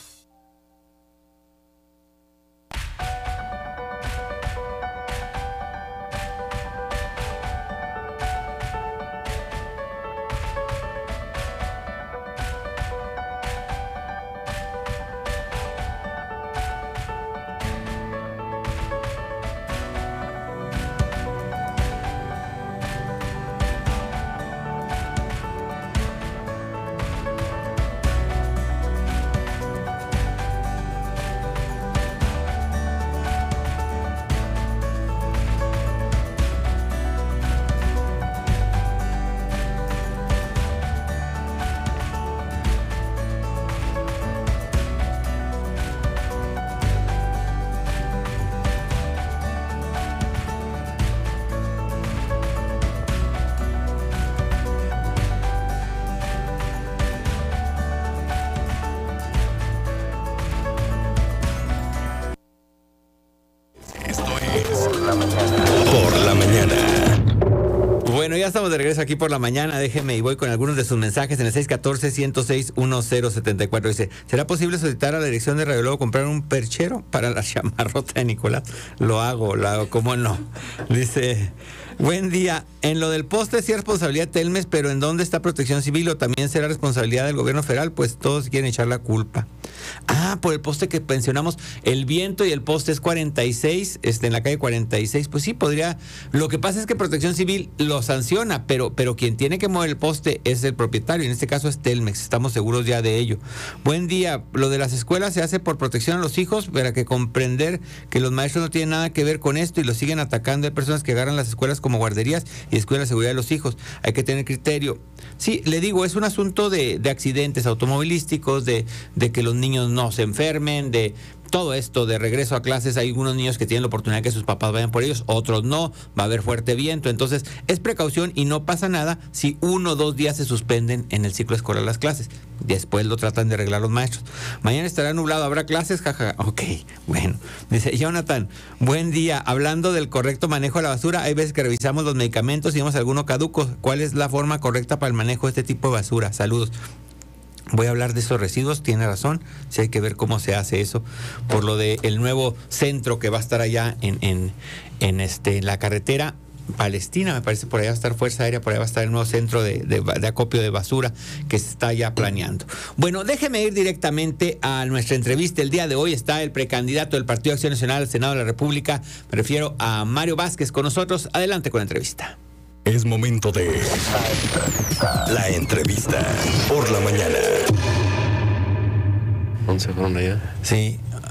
Ya estamos de regreso aquí por la mañana. Déjeme y voy con algunos de sus mensajes en el seis uno cuatro, uno cero seis, uno cero siete cuatro. Dice, ¿será posible solicitar a la dirección de Radio Lobo comprar un perchero para la chamarrota de Nicolás? Lo hago, lo hago, ¿cómo no? Dice, buen día. En lo del poste sí es responsabilidad de Telmes, pero ¿en dónde está Protección Civil? ¿O también será responsabilidad del gobierno federal? Pues todos quieren echar la culpa. Ah, por el poste que pensionamos, el viento y el poste es cuarenta y seis, este, en la calle cuarenta y seis. Pues sí, podría. Lo que pasa es que Protección Civil lo sanciona, pero, pero quien tiene que mover el poste es el propietario. En este caso es Telmex, estamos seguros ya de ello. Buen día. Lo de las escuelas se hace por protección a los hijos, para que comprender que los maestros no tienen nada que ver con esto y los siguen atacando. Hay personas que agarran las escuelas como guarderías y escuelas de seguridad de los hijos. Hay que tener criterio. Sí, le digo, es un asunto de, de accidentes automovilísticos, de, de que los niños no se enfermen, de todo esto de regreso a clases. Hay algunos niños que tienen la oportunidad de que sus papás vayan por ellos, otros no, va a haber fuerte viento, entonces es precaución y no pasa nada si uno o dos días se suspenden en el ciclo escolar las clases. Después lo tratan de arreglar los maestros. Mañana estará nublado, ¿habrá clases? Jaja, ok, bueno. Dice Jonathan, buen día. Hablando del correcto manejo de la basura, hay veces que revisamos los medicamentos y vemos alguno caduco. ¿Cuál es la forma correcta para el manejo de este tipo de basura? Saludos. Voy a hablar de esos residuos, tiene razón, sí hay que ver cómo se hace eso, por lo de el nuevo centro que va a estar allá en, en, en este, en la carretera Palestina, me parece, por allá va a estar Fuerza Aérea, por allá va a estar el nuevo centro de, de, de acopio de basura que se está ya planeando. Bueno, déjeme ir directamente a nuestra entrevista. El día de hoy está el precandidato del Partido Acción Nacional al Senado de la República, me refiero a Mario Vázquez con nosotros. Adelante con la entrevista. Es momento de la entrevista por la mañana. Un segundo ya. Sí,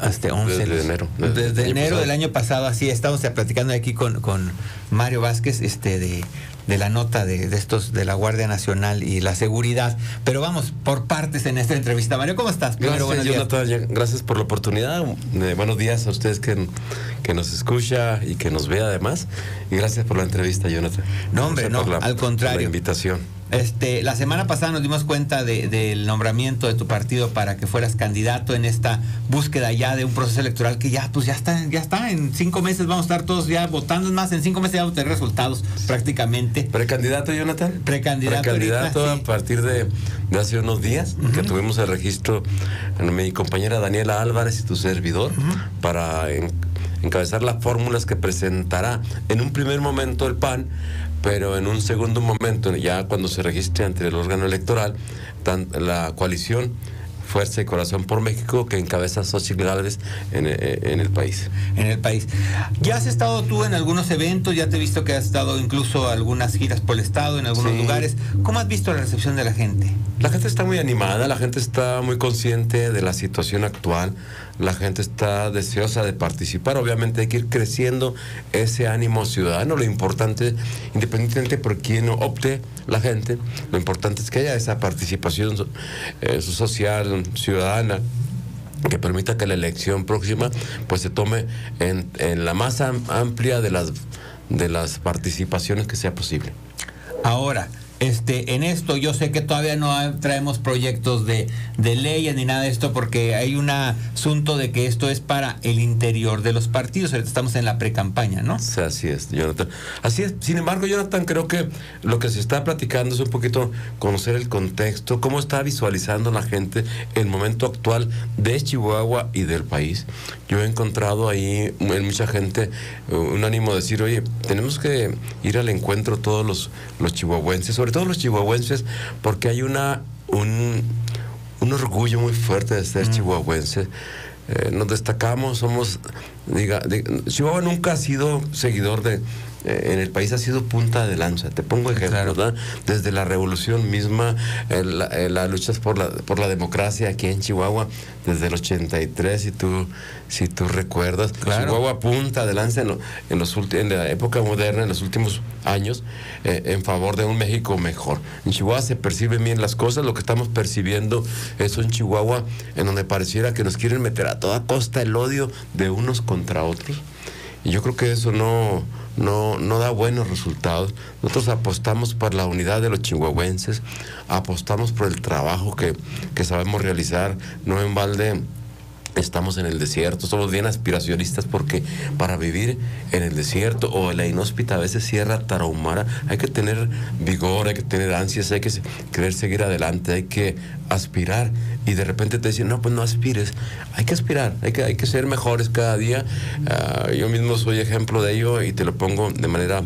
Este once, desde los, enero. Desde, desde enero pasado. del año pasado, así estamos platicando aquí con, con Mario Vázquez, este de, de la nota de, de estos de la Guardia Nacional y la seguridad. Pero vamos por partes en esta entrevista. Mario, ¿cómo estás? Primero, Gracias, Jonathan, ya, gracias por la oportunidad. Eh, buenos días a ustedes que, que nos escucha y que nos ve además. Y gracias por la entrevista, Jonathan. No, hombre, no, la, al contrario. Por la invitación. Este, la semana pasada nos dimos cuenta de, del nombramiento de tu partido para que fueras candidato en esta búsqueda ya de un proceso electoral que ya, pues ya está, ya está, en cinco meses vamos a estar todos ya votando, es más, en cinco meses ya vamos a tener resultados prácticamente. ¿Precandidato, Jonathan? Precandidato. Precandidato ahorita, a sí. partir de, de hace unos días, uh-huh. que tuvimos el registro, en mi compañera Daniela Álvarez y tu servidor, uh-huh. para en, encabezar las fórmulas que presentará en un primer momento el P A N, pero en un segundo momento, ya cuando se registre ante el órgano electoral, tan, la coalición Fuerza y Corazón por México, que encabeza Xochitl Gálvez en, en el país. En el país. ¿Ya has estado tú en algunos eventos? Ya te he visto que has estado incluso algunas giras por el estado, en algunos sí. lugares. ¿Cómo has visto la recepción de la gente? La gente está muy animada, la gente está muy consciente de la situación actual, la gente está deseosa de participar. Obviamente hay que ir creciendo ese ánimo ciudadano. Lo importante, independientemente por quién opte la gente, lo importante es que haya esa participación eh, social, ciudadana, que permita que la elección próxima pues se tome en, en la más amplia de las, de las participaciones que sea posible. Ahora, Este, en esto yo sé que todavía no hay, traemos proyectos de, de leyes ni nada de esto, porque hay un asunto de que esto es para el interior de los partidos. Ahorita estamos en la precampaña, ¿no? Sí, así es, Jonathan. Así es. Sin embargo, Jonathan, creo que lo que se está platicando es un poquito conocer el contexto, cómo está visualizando la gente el momento actual de Chihuahua y del país. Yo he encontrado ahí en mucha gente un ánimo de decir, oye, tenemos que ir al encuentro todos los, los chihuahuenses, sobre todos los chihuahuenses, porque hay una un, un orgullo muy fuerte de ser mm. chihuahuense. Eh, nos destacamos, somos, diga, diga, Chihuahua nunca ha sido seguidor de, eh, en el país ha sido punta de lanza. Te pongo ejemplos, claro. ¿verdad? Desde la revolución misma, eh, la, eh, las luchas por la, por la democracia aquí en Chihuahua, desde el ochenta y tres, si tú, si tú recuerdas. Claro. Chihuahua punta de lanza en, lo, en, los en la época moderna, en los últimos años, eh, en favor de un México mejor. En Chihuahua se perciben bien las cosas. Lo que estamos percibiendo es un Chihuahua en donde pareciera que nos quieren meter a toda costa el odio de unos contra otros. Y yo creo que eso no, no, no da buenos resultados. Nosotros apostamos por la unidad de los chihuahuenses, apostamos por el trabajo que, que sabemos realizar, no en balde. Estamos en el desierto, somos bien aspiracionistas, porque para vivir en el desierto o en la inhóspita a veces Sierra Tarahumara hay que tener vigor, hay que tener ansias, hay que querer seguir adelante, hay que aspirar. Y de repente te dicen, no, pues no aspires. Hay que aspirar, hay que, hay que ser mejores cada día. Uh, yo mismo soy ejemplo de ello y te lo pongo de manera...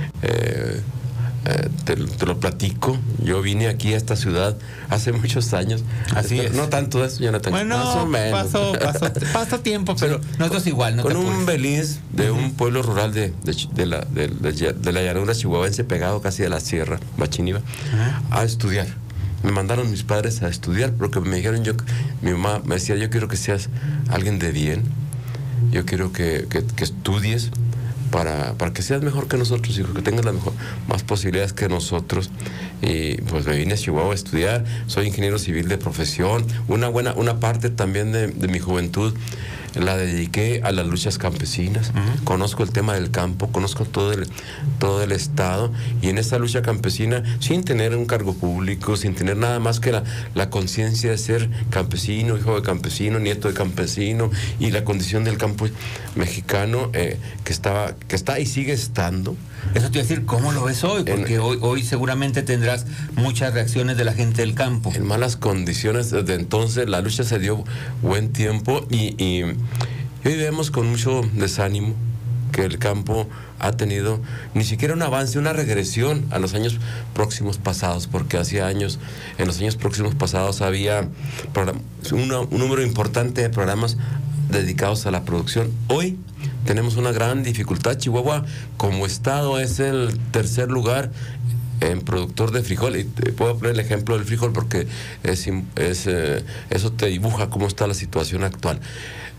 Eh, Eh, te, te lo platico. Yo vine aquí a esta ciudad hace muchos años. Así Esto, es. No tanto eso, Jonathan. Bueno, más o menos. Pasó, pasó, pasó tiempo, pero nosotros igual. No con te un apures. beliz de uh-huh. un pueblo rural de, de, de, la, de, de, de la llanura chihuahuense, pegado casi a la sierra, Bachiniva, uh-huh. a estudiar. Me mandaron mis padres a estudiar porque me dijeron, yo, mi mamá me decía, yo quiero que seas alguien de bien, yo quiero que, que, que estudies Para, para que seas mejor que nosotros, hijo, que tengas la mejor, más posibilidades que nosotros. Y pues me vine a Chihuahua a estudiar. Soy ingeniero civil de profesión. Una buena, una parte también de, de mi juventud la dediqué a las luchas campesinas. Uh-huh. Conozco el tema del campo, conozco todo el, todo el estado, y en esa lucha campesina, sin tener un cargo público, sin tener nada más que la, la conciencia de ser campesino, hijo de campesino, nieto de campesino, y la condición del campo mexicano eh, que estaba, que está y sigue estando. Eso te iba a decir, ¿cómo lo ves hoy? Porque en, hoy, hoy seguramente tendrás muchas reacciones de la gente del campo. En malas condiciones desde entonces, la lucha se dio buen tiempo, y, y, y hoy vemos con mucho desánimo que el campo ha tenido ni siquiera un avance, una regresión a los años próximos pasados, porque hacía años, en los años próximos pasados había una, un número importante de programas dedicados a la producción. Hoy tenemos una gran dificultad. Chihuahua como estado es el tercer lugar en productor de frijol, y te puedo poner el ejemplo del frijol porque es, es, eh, eso te dibuja cómo está la situación actual.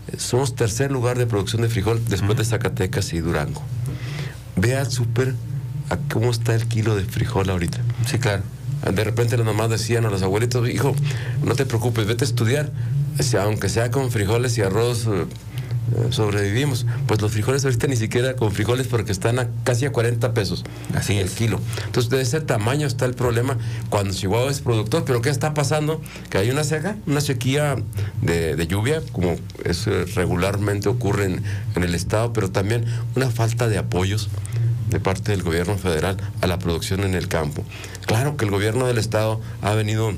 somos tercer lugar de producción de frijol después de Zacatecas y Durango. Ve al súper a cómo está el kilo de frijol ahorita. Sí, claro. De repente las mamás decían a los abuelitos, hijo, no te preocupes, vete a estudiar, aunque sea con frijoles y arroz eh, sobrevivimos. Pues los frijoles ahorita ni siquiera con frijoles porque están a casi a cuarenta pesos. Así el es. kilo. Entonces de ese tamaño está el problema cuando Chihuahua es productor. Pero ¿qué está pasando? Que hay una seca, una sequía de, de lluvia, como es, eh, regularmente ocurre en, en el estado, pero también una falta de apoyos de parte del gobierno federal a la producción en el campo. Claro que el gobierno del estado ha venido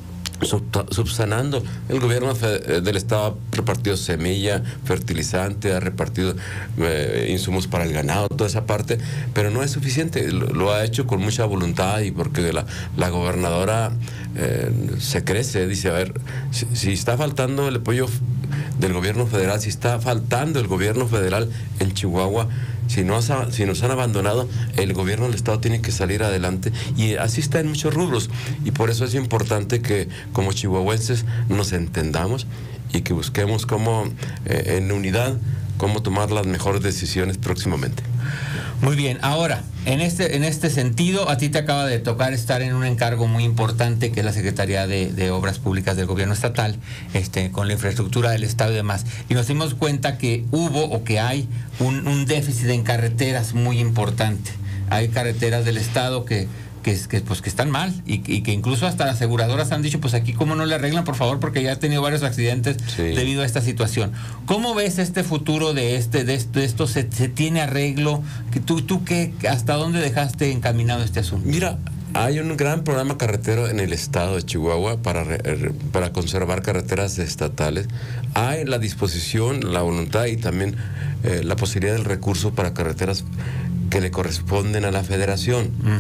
subsanando. El gobierno del estado ha repartido semilla, fertilizante, ha repartido eh, insumos para el ganado, toda esa parte, pero no es suficiente. Lo, lo ha hecho con mucha voluntad y porque la, la gobernadora eh, se crece, dice, a ver, si, si está faltando el apoyo del gobierno federal, si está faltando el gobierno federal en Chihuahua, Si nos, ha, si nos han abandonado, el gobierno del estado tiene que salir adelante, y así está en muchos rubros, y por eso es importante que como chihuahuenses nos entendamos y que busquemos cómo eh, en unidad cómo tomar las mejores decisiones próximamente. Muy bien, ahora, en este, en este sentido, a ti te acaba de tocar estar en un encargo muy importante que es la Secretaría de, de Obras Públicas del Gobierno Estatal, este, con la infraestructura del Estado y demás. Y nos dimos cuenta que hubo o que hay un, un déficit en carreteras muy importante. Hay carreteras del Estado que, que, que, pues, que están mal y, y que incluso hasta las aseguradoras han dicho, pues aquí cómo no le arreglan, por favor, porque ya ha tenido varios accidentes sí. debido a esta situación. ¿Cómo ves este futuro de este de esto? De esto ¿se, se tiene arreglo? ¿Tú, tú qué, hasta dónde dejaste encaminado este asunto? Mira, hay un gran programa carretero en el estado de Chihuahua para, para conservar carreteras estatales. Hay la disposición, la voluntad y también eh, la posibilidad del recurso para carreteras que le corresponden a la federación. Mm.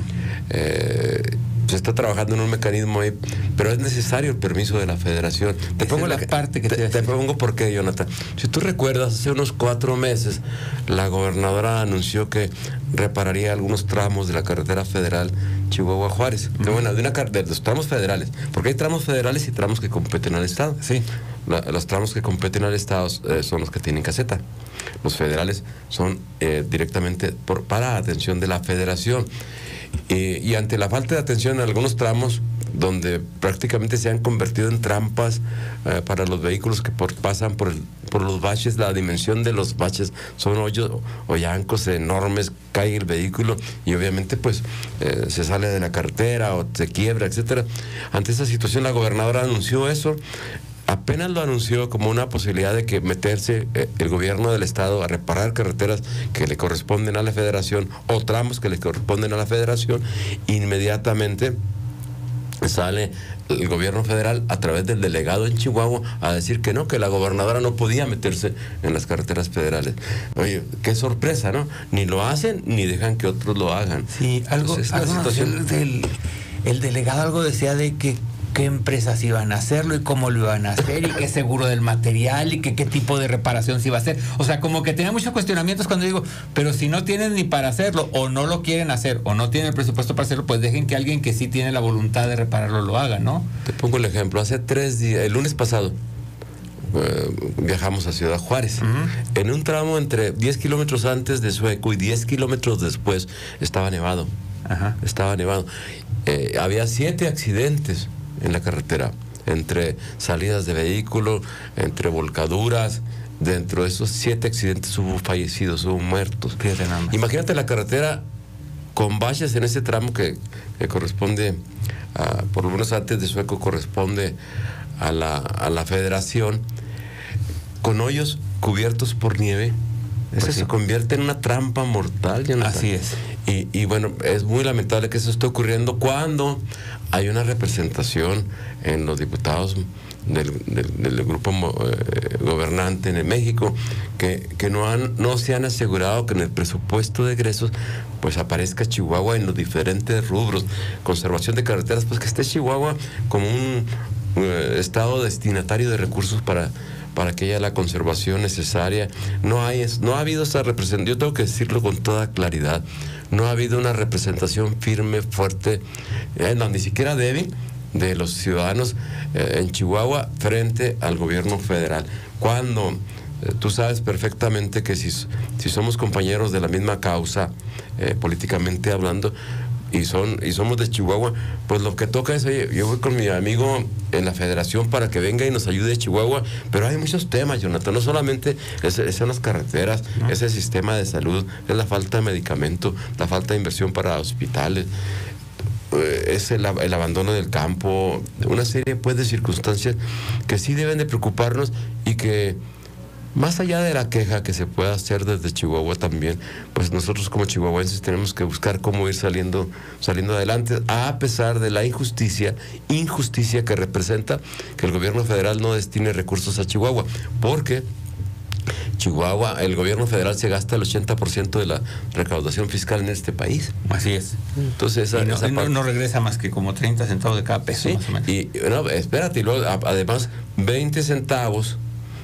Eh, se está trabajando en un mecanismo ahí, pero es necesario el permiso de la federación. Te Esa pongo es la la parte que te, te, te pongo por qué, Jonathan. Si tú recuerdas, hace unos cuatro meses la gobernadora anunció que repararía algunos tramos de la carretera federal Chihuahua-Juárez. Mm. Bueno, de, una, de los tramos federales, porque hay tramos federales y tramos que competen al Estado. Sí. La, los tramos que competen al Estado eh, son los que tienen caseta. Los federales son eh, directamente por, para atención de la federación. Eh, y ante la falta de atención en algunos tramos donde prácticamente se han convertido en trampas eh, para los vehículos que por, pasan por, el, por los baches, la dimensión de los baches son hoyos o llancos enormes, cae el vehículo y obviamente pues eh, se sale de la carretera o se quiebra, etcétera. Ante esa situación la gobernadora anunció eso. Apenas lo anunció como una posibilidad de que meterse eh, el gobierno del estado a reparar carreteras que le corresponden a la federación o tramos que le corresponden a la federación. Inmediatamente sale el gobierno federal a través del delegado en Chihuahua a decir que no, que la gobernadora no podía meterse en las carreteras federales. Oye, qué sorpresa, ¿no? Ni lo hacen ni dejan que otros lo hagan. Sí, algo, Entonces, algo la situación... el, del, el delegado algo decía de que qué empresas iban a hacerlo y cómo lo iban a hacer y qué seguro del material y que qué tipo de reparación se iba a hacer. O sea, como que tenía muchos cuestionamientos cuando digo, pero si no tienen ni para hacerlo o no lo quieren hacer o no tienen el presupuesto para hacerlo, pues dejen que alguien que sí tiene la voluntad de repararlo lo haga, ¿no? Te pongo el ejemplo. Hace tres días, el lunes pasado, eh, viajamos a Ciudad Juárez. Uh-huh. En un tramo entre diez kilómetros antes de Sueco y diez kilómetros después estaba nevado. Ajá. Estaba nevado. Eh, había siete accidentes en la carretera, entre salidas de vehículo, entre volcaduras. Dentro de esos siete accidentes hubo fallecidos, hubo muertos. Imagínate la carretera con baches en ese tramo que, que corresponde, a, por lo menos antes de Sueco, corresponde a la, a la federación, con hoyos cubiertos por nieve. Eso pues sí. Se convierte en una trampa mortal, Jonathan. Así es. Y, y bueno, es muy lamentable que eso esté ocurriendo cuando hay una representación en los diputados del, del, del grupo eh, gobernante en el México que, que no, han, no se han asegurado que en el presupuesto de egresos pues aparezca Chihuahua en los diferentes rubros. Conservación de carreteras, pues que esté Chihuahua como un eh, estado destinatario de recursos para para que haya la conservación necesaria. No hay, no ha habido esa representación, yo tengo que decirlo con toda claridad, no ha habido una representación firme, fuerte, eh, no, ni siquiera débil, de los ciudadanos eh, en Chihuahua frente al gobierno federal. Cuando eh, tú sabes perfectamente que si, si somos compañeros de la misma causa, eh, políticamente hablando, y son y somos de Chihuahua, pues lo que toca es, oye, yo voy con mi amigo en la federación para que venga y nos ayude a Chihuahua, pero hay muchos temas, Jonathan, no solamente es, es en las carreteras, ¿no? Es el sistema de salud, es la falta de medicamento, la falta de inversión para hospitales, es el, el abandono del campo, una serie pues de circunstancias que sí deben de preocuparnos y que más allá de la queja que se pueda hacer desde Chihuahua también, pues nosotros como chihuahuenses tenemos que buscar cómo ir saliendo, saliendo adelante, a pesar de la injusticia, injusticia que representa que el gobierno federal no destine recursos a Chihuahua, porque Chihuahua, el gobierno federal se gasta el ochenta por ciento de la recaudación fiscal en este país. Así es. Entonces esa, y no, esa y no, no regresa más que como treinta centavos de cada peso. Sí, más o menos. Y no, espérate, y luego además veinte centavos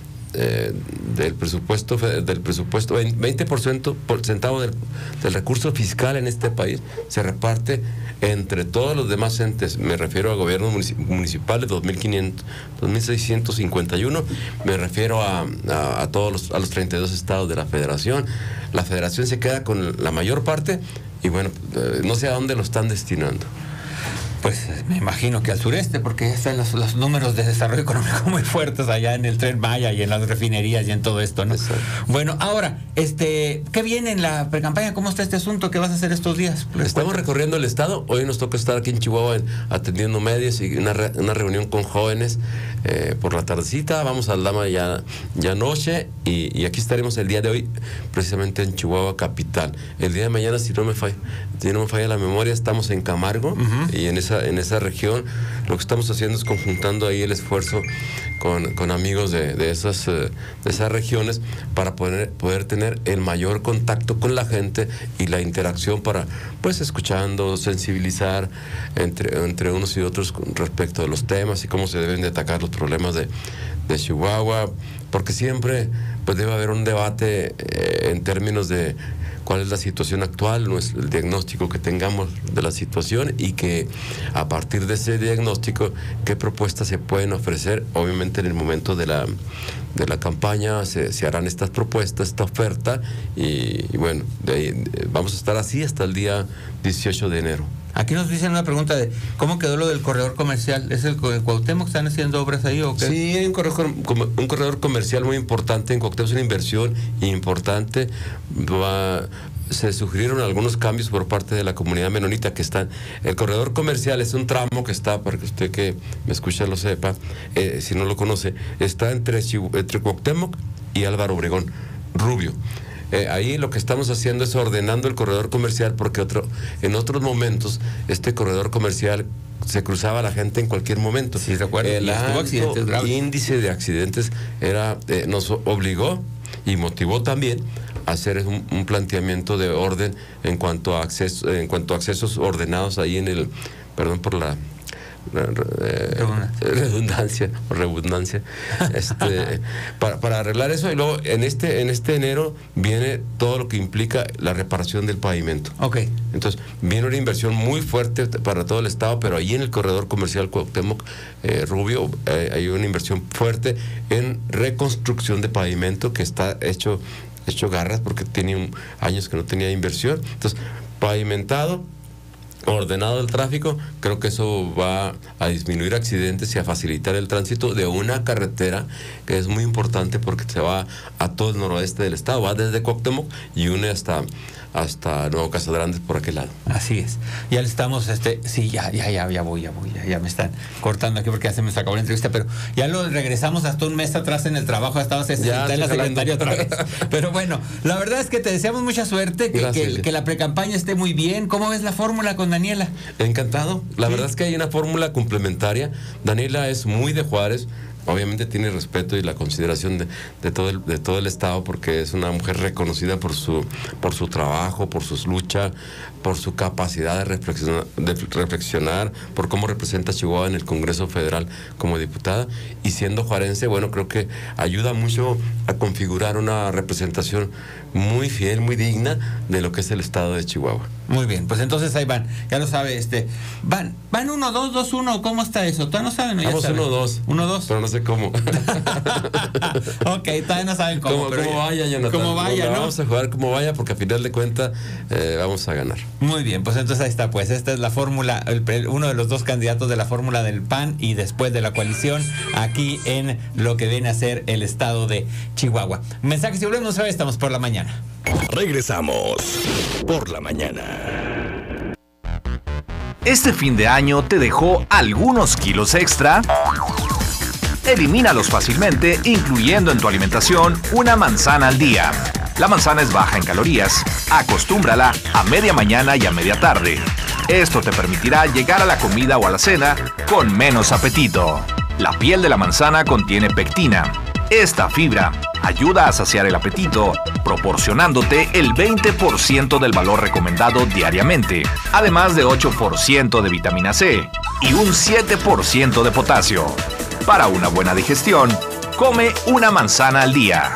Eh, del presupuesto del presupuesto veinte por ciento por centavo del, del recurso fiscal en este país se reparte entre todos los demás entes. Me refiero a gobiernos municipales, dos mil quinientos, dos mil seiscientos cincuenta y uno, me refiero a, a, a todos los, a los treinta y dos estados de la federación. La federación se queda con la mayor parte y bueno, eh, no sé a dónde lo están destinando. Pues me imagino que al sureste, porque ya están los, los números de desarrollo económico muy fuertes allá en el Tren Maya y en las refinerías y en todo esto, ¿no? Exacto. Bueno, ahora, este, ¿qué viene en la precampaña? ¿Cómo está este asunto? ¿Qué vas a hacer estos días? Estamos recorriendo el estado. Hoy nos toca estar aquí en Chihuahua en, atendiendo medios y una, re, una reunión con jóvenes eh, por la tardecita. Vamos al Dama ya, ya noche y, y aquí estaremos el día de hoy precisamente en Chihuahua capital. El día de mañana, si no me falla, si no me falla la memoria, estamos en Camargo, uh-huh. y en esa en esa región lo que estamos haciendo es conjuntando ahí el esfuerzo con, con amigos de, de esas de esas regiones para poder, poder tener el mayor contacto con la gente y la interacción para, pues, escuchando, sensibilizar entre, entre unos y otros con respecto de los temas y cómo se deben de atacar los problemas de, de Chihuahua, porque siempre pues debe haber un debate eh, en términos de cuál es la situación actual, el diagnóstico que tengamos de la situación y que a partir de ese diagnóstico, qué propuestas se pueden ofrecer. Obviamente en el momento de la, de la campaña se, se harán estas propuestas, esta oferta y, y bueno, de ahí, vamos a estar así hasta el día dieciocho de enero. Aquí nos dicen una pregunta de cómo quedó lo del corredor comercial. ¿Es el, el Cuauhtémoc? ¿Están haciendo obras ahí o qué? Sí, hay un corredor, un corredor comercial muy importante en Cuauhtémoc, es una inversión importante. Va, se sugirieron algunos cambios por parte de la comunidad menonita que están. El corredor comercial es un tramo que está, para que usted que me escucha lo sepa, eh, si no lo conoce, está entre, entre Cuauhtémoc y Álvaro Obregón, Rubio. Eh, ahí lo que estamos haciendo es ordenando el corredor comercial porque otro, en otros momentos este corredor comercial se cruzaba la gente en cualquier momento. Sí, recuerdo. El alto índice de accidentes era, eh, nos obligó y motivó también a hacer un, un planteamiento de orden en cuanto a acceso, en cuanto a accesos ordenados ahí en el, perdón por la Eh, redundancia o redundancia este, para, para arreglar eso y luego en este en este enero viene todo lo que implica la reparación del pavimento. Okay. Entonces viene una inversión muy fuerte para todo el estado, pero ahí en el corredor comercial Cuauhtémoc eh, Rubio eh, hay una inversión fuerte en reconstrucción de pavimento que está hecho hecho garras porque tiene un, años que no tenía inversión. Entonces pavimentado, ordenado el tráfico, creo que eso va a disminuir accidentes y a facilitar el tránsito de una carretera que es muy importante porque se va a todo el noroeste del estado, va desde Cuauhtémoc y une hasta hasta Nuevo Casas Grandes por aquel lado. Así es. Ya le estamos, este, sí, ya, ya, ya, ya voy, ya voy, ya, ya me están cortando aquí porque ya se me acabó la entrevista, pero ya lo regresamos hasta un mes atrás en el trabajo, estabas en la secretaria otra vez. Pero bueno, la verdad es que te deseamos mucha suerte, que, que, que la precampaña esté muy bien. ¿Cómo ves la fórmula con Daniela? Encantado. La sí. verdad es que hay una fórmula complementaria. Daniela es muy de Juárez. Obviamente tiene respeto y la consideración de, de todo el, de todo el estado porque es una mujer reconocida por su por su trabajo, por su lucha, por su capacidad de reflexionar, de reflexionar, por cómo representa a Chihuahua en el Congreso Federal como diputada y siendo juarense, bueno, creo que ayuda mucho a configurar una representación muy fiel, muy digna de lo que es el estado de Chihuahua. Muy bien, pues entonces ahí van, ya lo sabe, este, van, van uno, dos, dos, uno, ¿cómo está eso? ¿Todavía no saben o ya Vamos saben? uno, dos. Uno, dos. Pero no sé cómo. Ok, todavía no saben cómo. Como, pero como ya, vaya, Jonathan. Como vaya, ¿no? Vamos a jugar como vaya, porque a final de cuentas eh, vamos a ganar. Muy bien, pues entonces ahí está, pues esta es la fórmula, el, el, uno de los dos candidatos de la fórmula del P A N y después de la coalición, aquí en lo que viene a ser el estado de Chihuahua. Mensajes y volvemos a ver, estamos por la mañana. Regresamos por la mañana. ¿Este fin de año te dejó algunos kilos extra? Elimínalos fácilmente, incluyendo en tu alimentación una manzana al día. La manzana es baja en calorías. Acostúmbrala a media mañana y a media tarde. Esto te permitirá llegar a la comida o a la cena con menos apetito. La piel de la manzana contiene pectina. Esta fibra ayuda a saciar el apetito, proporcionándote el veinte por ciento del valor recomendado diariamente, además de ocho por ciento de vitamina C y un siete por ciento de potasio. Para una buena digestión, come una manzana al día.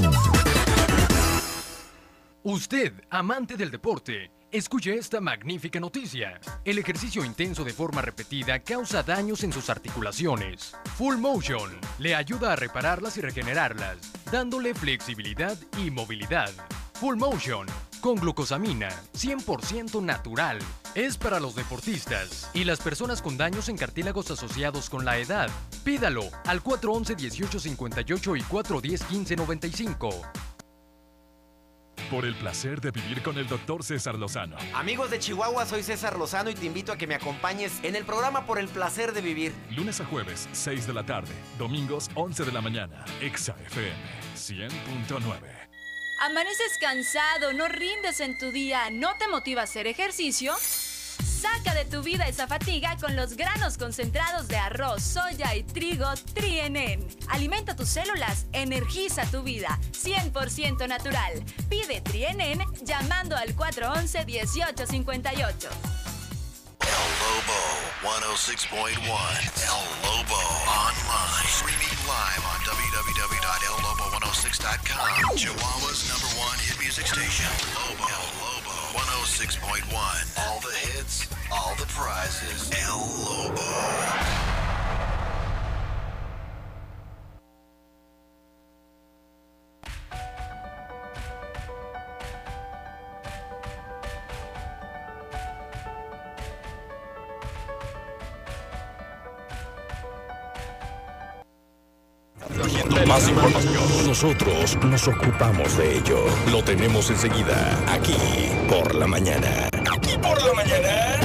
Usted, amante del deporte, escuche esta magnífica noticia. El ejercicio intenso de forma repetida causa daños en sus articulaciones. Full Motion le ayuda a repararlas y regenerarlas, dándole flexibilidad y movilidad. Full Motion, con glucosamina, cien por ciento natural. Es para los deportistas y las personas con daños en cartílagos asociados con la edad. Pídalo al cuatro once, dieciocho cincuenta y ocho y cuatro diez, quince noventa y cinco. Por el placer de vivir con el doctor César Lozano. Amigos de Chihuahua, soy César Lozano y te invito a que me acompañes en el programa Por el placer de vivir. Lunes a jueves, seis de la tarde. Domingos, once de la mañana. Exa F M cien punto nueve. ¿Amaneces cansado, no rindes en tu día, no te motiva a hacer ejercicio? Saca de tu vida esa fatiga con los granos concentrados de arroz, soya y trigo Tri N N. Alimenta tus células, energiza tu vida, cien por ciento natural. Pide Tri N N llamando al cuatro once, dieciocho cincuenta y ocho. El Lobo ciento seis punto uno. El Lobo online. Streaming live on w w w dot el lobo ciento seis dot com. Chihuahua's number one hit music station. Lobo. El Lobo ciento seis punto uno. All the hits, all the prizes. El Lobo. Más información. Nosotros nos ocupamos de ello. Lo tenemos enseguida, aquí por la mañana. Aquí por la mañana.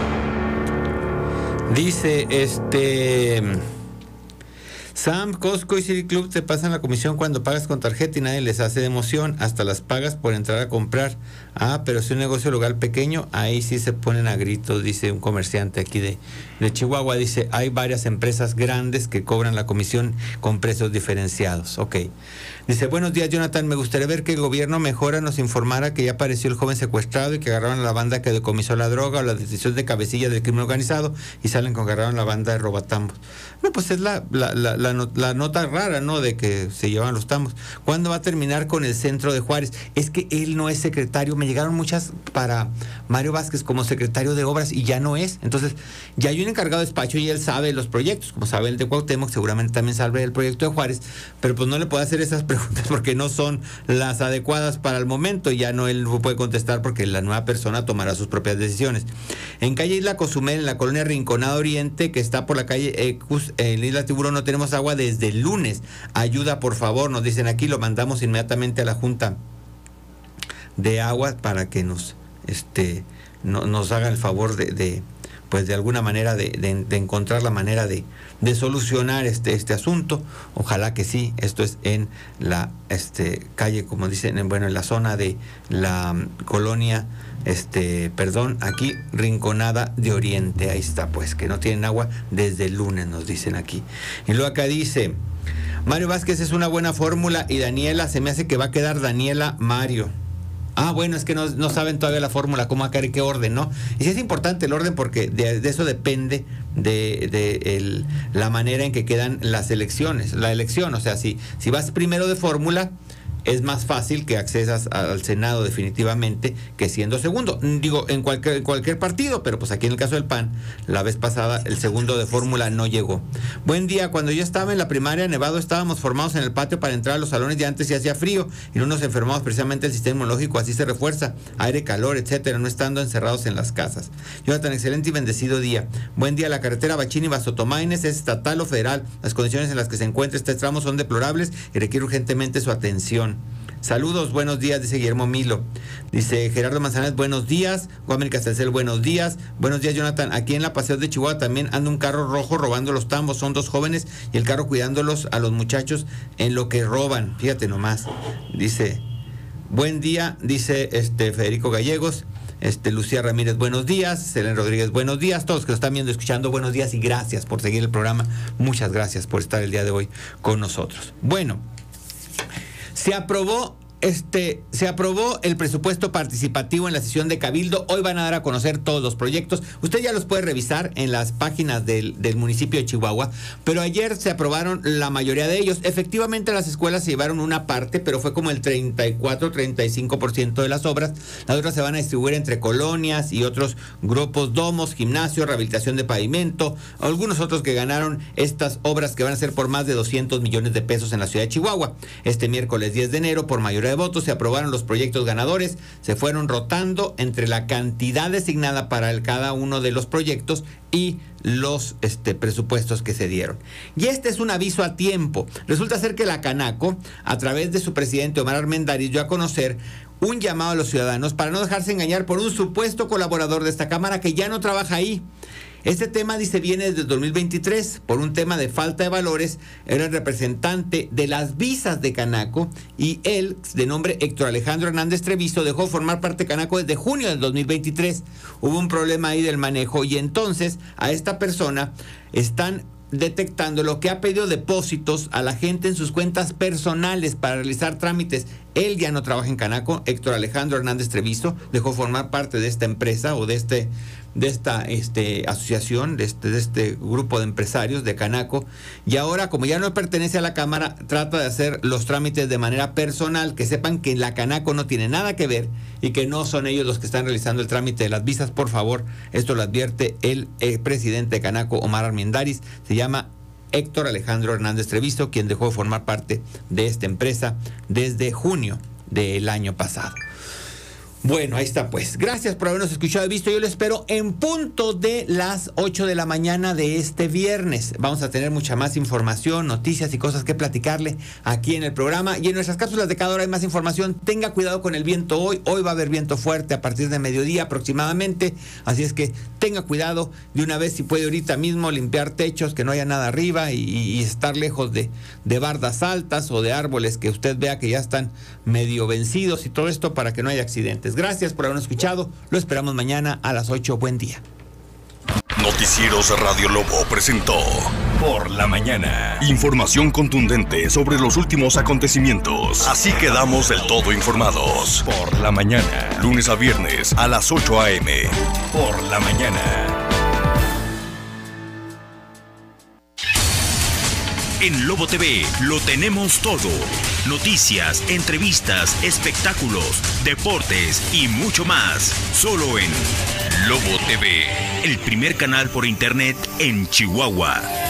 Dice este Sam, Costco y City Club te pasan la comisión cuando pagas con tarjeta y nadie les hace de emoción, hasta las pagas por entrar a comprar. Ah, pero si un negocio local pequeño, ahí sí se ponen a gritos, dice un comerciante aquí de, de Chihuahua. Dice, hay varias empresas grandes que cobran la comisión con precios diferenciados. Ok. Dice, buenos días, Jonathan, me gustaría ver que el gobierno mejora, nos informara que ya apareció el joven secuestrado y que agarraron a la banda que decomisó la droga o la decisión de cabecilla del crimen organizado y salen con que agarraron a la banda de robatambos. No, pues es la, la, la, la, not, la nota rara, ¿no?, de que se llevan los tambos. ¿Cuándo va a terminar con el centro de Juárez? Es que él no es secretario. Me llegaron muchas para Mario Vázquez como secretario de obras y ya no es. Entonces, ya hay un encargado de despacho y él sabe los proyectos, como sabe el de Cuauhtémoc, seguramente también sabe el proyecto de Juárez, pero pues no le puede hacer esas preguntas porque no son las adecuadas para el momento y ya no él puede contestar porque la nueva persona tomará sus propias decisiones. En calle Isla Cozumel, en la colonia Rinconada Oriente, que está por la calle Ecus, en Isla Tiburón, no tenemos agua desde el lunes. Ayuda, por favor, nos dicen aquí, lo mandamos inmediatamente a la Junta de Agua para que nos este no, nos haga el favor de, de pues de alguna manera de, de, de encontrar la manera de, de solucionar este este asunto. Ojalá que sí. Esto es en la este calle, como dicen, en, bueno, en la zona de la um, colonia este perdón aquí Rinconada de Oriente. Ahí está, pues, que no tienen agua desde el lunes, nos dicen aquí. Y luego acá dice Mario Vázquez es una buena fórmula y Daniela, se me hace que va a quedar Daniela Mario. Ah, bueno, es que no, no saben todavía la fórmula, cómo va a caer y qué orden, ¿no? Y sí es importante el orden porque de, de eso depende de, de el, la manera en que quedan las elecciones, la elección. O sea, si, si vas primero de fórmula, es más fácil que accesas al Senado definitivamente que siendo segundo. Digo, en cualquier, en cualquier partido, pero pues aquí en el caso del P A N, la vez pasada el segundo de fórmula no llegó. Buen día, cuando yo estaba en la primaria Nevado estábamos formados en el patio para entrar a los salones y antes ya hacía frío y no nos enfermamos, precisamente el sistema inmunológico así se refuerza, aire, calor, etcétera, no estando encerrados en las casas. Jonathan, excelente y bendecido día. Buen día, la carretera Bachini-Basotomaines es estatal o federal. Las condiciones en las que se encuentra este tramo son deplorables y requiere urgentemente su atención. Saludos, buenos días, dice Guillermo Milo. Dice Gerardo Manzanares, buenos días. Juan Castelcel, buenos días. Buenos días, Jonathan. Aquí en la Paseo de Chihuahua también anda un carro rojo robando los tambos. Son dos jóvenes y el carro cuidándolos a los muchachos en lo que roban. Fíjate nomás. Dice, buen día, dice este Federico Gallegos. Este, Lucía Ramírez, buenos días. Selene Rodríguez, buenos días. Todos que lo están viendo, escuchando, buenos días y gracias por seguir el programa. Muchas gracias por estar el día de hoy con nosotros. Bueno, se aprobó Este, se aprobó el presupuesto participativo en la sesión de Cabildo. Hoy van a dar a conocer todos los proyectos. Usted ya los puede revisar en las páginas del, del municipio de Chihuahua, pero ayer se aprobaron la mayoría de ellos. Efectivamente, las escuelas se llevaron una parte, pero fue como el treinta y cuatro, treinta y cinco por ciento de las obras. Las otras se van a distribuir entre colonias y otros grupos, domos, gimnasio, rehabilitación de pavimento, algunos otros que ganaron estas obras que van a ser por más de doscientos millones de pesos en la ciudad de Chihuahua. Este miércoles diez de enero, por mayoría de votos, se aprobaron los proyectos ganadores, se fueron rotando entre la cantidad designada para el, cada uno de los proyectos y los este, presupuestos que se dieron. Y este es un aviso a tiempo. Resulta ser que la Canaco, a través de su presidente Omar Armendáriz, dio a conocer un llamado a los ciudadanos para no dejarse engañar por un supuesto colaborador de esta Cámara que ya no trabaja ahí. Este tema, dice, viene desde el dos mil veintitrés por un tema de falta de valores. Era el representante de las visas de Canaco y él, de nombre Héctor Alejandro Hernández Treviso, dejó de formar parte de Canaco desde junio del dos mil veintitrés. Hubo un problema ahí del manejo y entonces a esta persona están detectando lo que ha pedido depósitos a la gente en sus cuentas personales para realizar trámites. Él ya no trabaja en Canaco. Héctor Alejandro Hernández Treviso dejó formar parte de esta empresa o de este de esta este, asociación, de este, de este grupo de empresarios de Canaco, y ahora, como ya no pertenece a la Cámara, trata de hacer los trámites de manera personal. Que sepan que la Canaco no tiene nada que ver y que no son ellos los que están realizando el trámite de las visas, por favor. Esto lo advierte el eh, presidente de Canaco, Omar Armendáriz. Se llama Héctor Alejandro Hernández Treviso, quien dejó de formar parte de esta empresa desde junio del año pasado. Bueno, ahí está pues. Gracias por habernos escuchado y visto. Yo lo espero en punto de las ocho de la mañana de este viernes. Vamos a tener mucha más información, noticias y cosas que platicarle aquí en el programa. Y en nuestras cápsulas de cada hora hay más información. Tenga cuidado con el viento hoy. Hoy va a haber viento fuerte a partir de mediodía aproximadamente. Así es que tenga cuidado de una vez, si puede ahorita mismo limpiar techos, que no haya nada arriba y, y estar lejos de, de bardas altas o de árboles que usted vea que ya están medio vencidos y todo esto para que no haya accidentes. Gracias por habernos escuchado. Lo esperamos mañana a las ocho. Buen día. Noticieros Radio Lobo presentó Por la Mañana. Información contundente sobre los últimos acontecimientos. Así quedamos del todo informados. Por la Mañana. Lunes a viernes a las ocho a eme. Por la Mañana. En Lobo T V lo tenemos todo. Noticias, entrevistas, espectáculos, deportes y mucho más. Solo en Lobo T V, el primer canal por internet en Chihuahua.